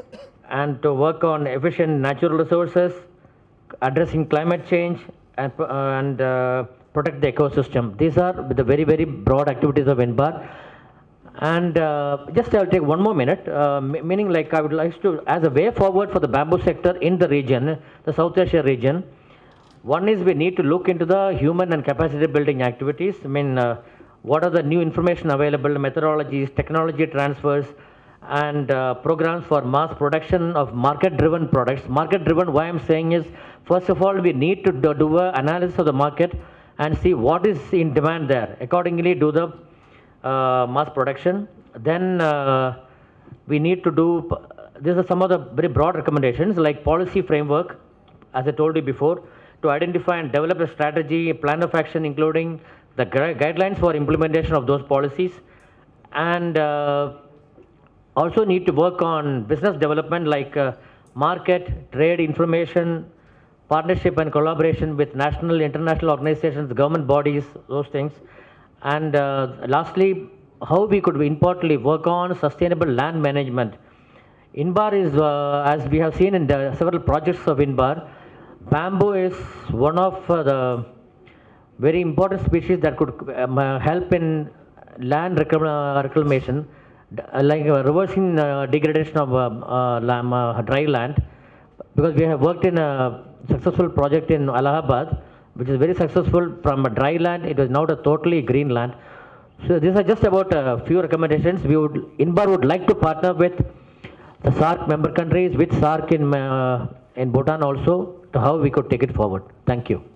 and to work on efficient natural resources, addressing climate change, and protect the ecosystem. These are the very, very broad activities of INBAR. And just I'll take one more minute, meaning like I would like to, as a way forward for the bamboo sector in the region, the South Asia region, one is we need to look into the human and capacity building activities. I mean, what are the new information available, methodologies, technology transfers, and programs for mass production of market-driven products. Market-driven, why I'm saying is, first of all, we need to do an analysis of the market and see what is in demand there. Accordingly, do the mass production. Then we need to do, these are some of the very broad recommendations, like policy framework, as I told you before, to identify and develop a strategy, a plan of action, including the guidelines for implementation of those policies, and also need to work on business development like market, trade, information, partnership and collaboration with national, international organizations, government bodies, those things. And lastly, how we could importantly work on sustainable land management. INBAR is, as we have seen in the several projects of INBAR, bamboo is one of the very important species that could help in land reclamation, like reversing degradation of dry land, because we have worked in a successful project in Allahabad, which is very successful. From a dry land, it is now a totally green land. So these are just about a few recommendations. INBAR would like to partner with the SAARC member countries, with SAARC in Bhutan also, to how we could take it forward. Thank you.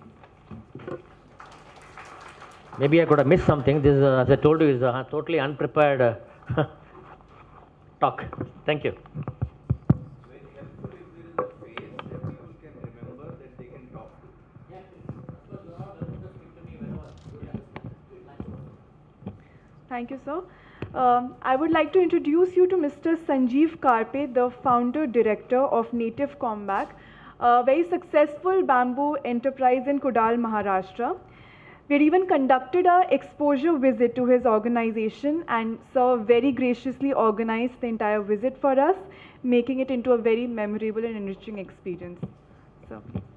Maybe I could have missed something. This, as I told you, is a totally unprepared talk. Thank you. Thank you, sir. I would like to introduce you to Mr. Sanjeev Karpe, the founder director of Native Combat, a very successful bamboo enterprise in Kudal, Maharashtra. We had even conducted an exposure visit to his organization, and sir very graciously organized the entire visit for us, making it into a very memorable and enriching experience. So.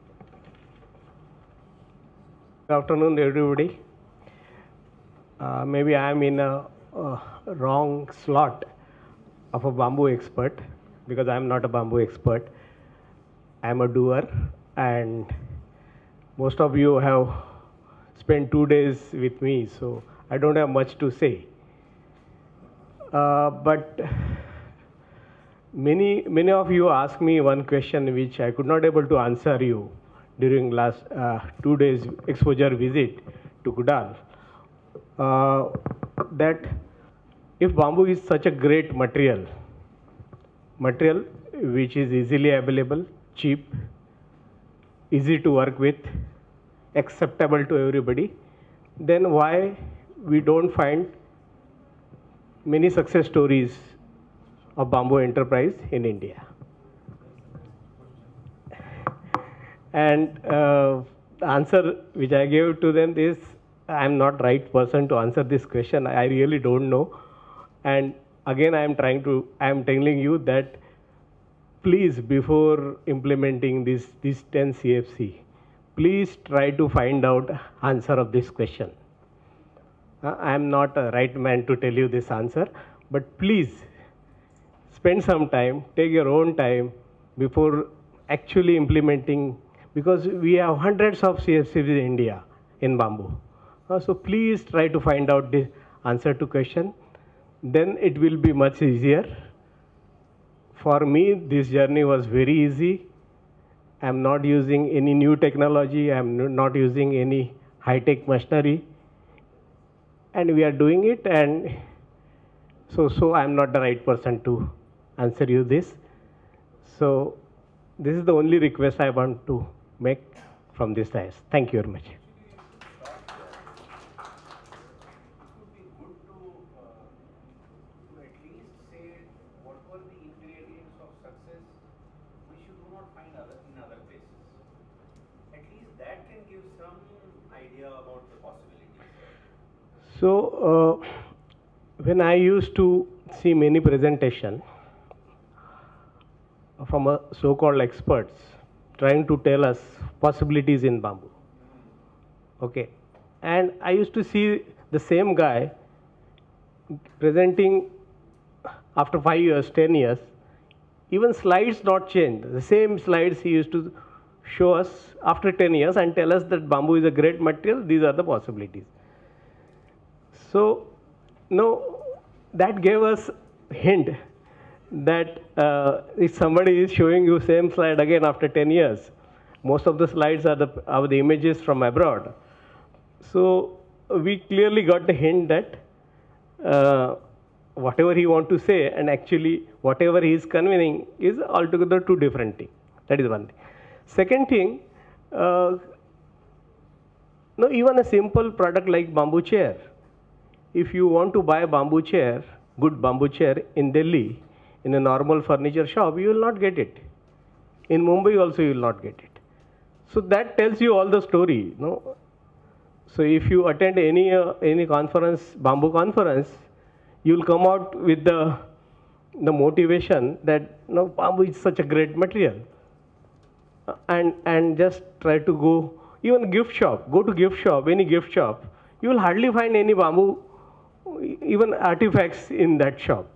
Good afternoon, everybody. Maybe I am in a wrong slot of a bamboo expert, because I am not a bamboo expert. I am a doer, and most of you have spent 2 days with me, so I don't have much to say. But many of you asked me one question which I could not able to answer you during last 2 days exposure visit to Kudal. That if bamboo is such a great material which is easily available, cheap, easy to work with, acceptable to everybody, then why we don't find many success stories of bamboo enterprise in India? And the answer which I gave to them is, I am not right person to answer this question. I really don't know. And again, I am telling you that please, before implementing this 10 CFC, please try to find out answer of this question. I am not a right man to tell you this answer, but please spend some time, take your own time before actually implementing, because we have hundreds of CFCs in India in bamboo. So please try to find out the answer to question. Then it will be much easier. For me, this journey was very easy. I am not using any new technology. I am not using any high-tech machinery. And we are doing it. And so I am not the right person to answer you this. So this is the only request I want to make from this side. Thank you very much. So when I used to see many presentation, from a so-called experts trying to tell us possibilities in bamboo. Okay, and I used to see the same guy presenting after 5 years, 10 years, even slides not changed. The same slides he used to show us after 10 years and tell us that bamboo is a great material, these are the possibilities. So, no, that gave us hint that if somebody is showing you same slide again after 10 years, most of the slides are the images from abroad. So we clearly got the hint that whatever he want to say and actually whatever he is conveying is altogether two different things. That is one thing. Second thing, no, even a simple product like bamboo chair, if you want to buy a bamboo chair, good bamboo chair in Delhi, in a normal furniture shop, you will not get it. In Mumbai also you will not get it. So that tells you all the story, no? So if you attend any conference, bamboo conference, you will come out with the motivation that no, bamboo is such a great material, and just try to go even gift shop. Go to gift shop, any gift shop, you will hardly find any bamboo, even artifacts in that shop.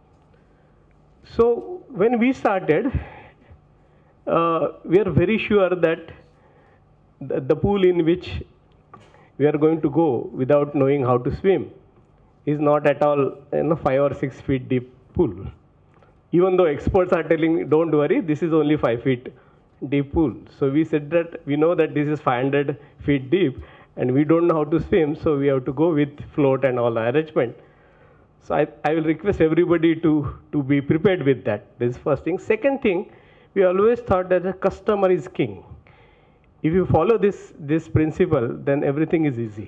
So when we started, we are very sure that the pool in which we are going to go without knowing how to swim is not at all 5 or 6 feet deep pool. Even though experts are telling, don't worry, this is only 5 feet deep pool. So we said that we know that this is 500 feet deep and we don't know how to swim, so we have to go with float and all arrangement. So I will request everybody to be prepared with that. This is first thing. Second thing, we always thought that the customer is king. If you follow this principle, then everything is easy.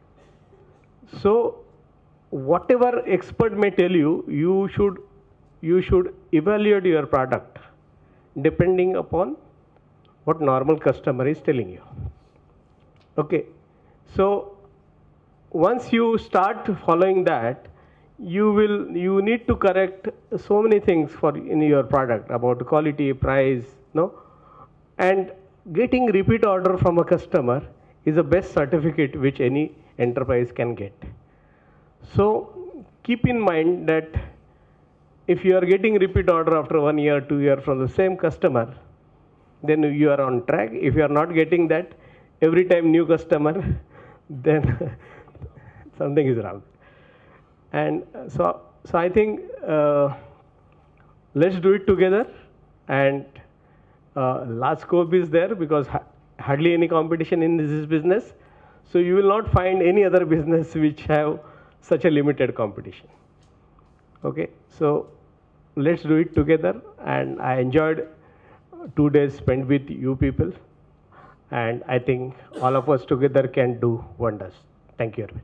So whatever expert may tell you, you should evaluate your product depending upon what normal customer is telling you. Okay, so once you start following that, you need to correct so many things in your product about quality, price, no, and getting repeat order from a customer is the best certificate which any enterprise can get. So keep in mind that if you are getting repeat order after 1 year, 2 years from the same customer, then you are on track. If you are not getting that, every time new customer, then something is wrong. And so I think let's do it together, and large scope is there because hardly any competition in this business. So you will not find any other business which have such a limited competition. Okay, so let's do it together, and I enjoyed 2 days spent with you people, and I think all of us together can do wonders. Thank you, Arvind.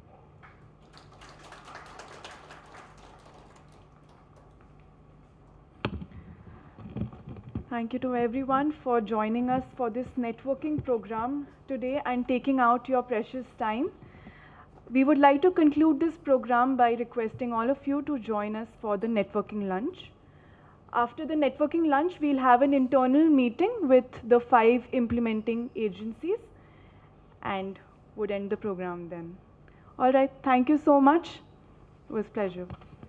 Thank you to everyone for joining us for this networking program today and taking out your precious time. We would like to conclude this program by requesting all of you to join us for the networking lunch. After the networking lunch, we'll have an internal meeting with the 5 implementing agencies and would end the program then. All right, thank you so much. It was a pleasure.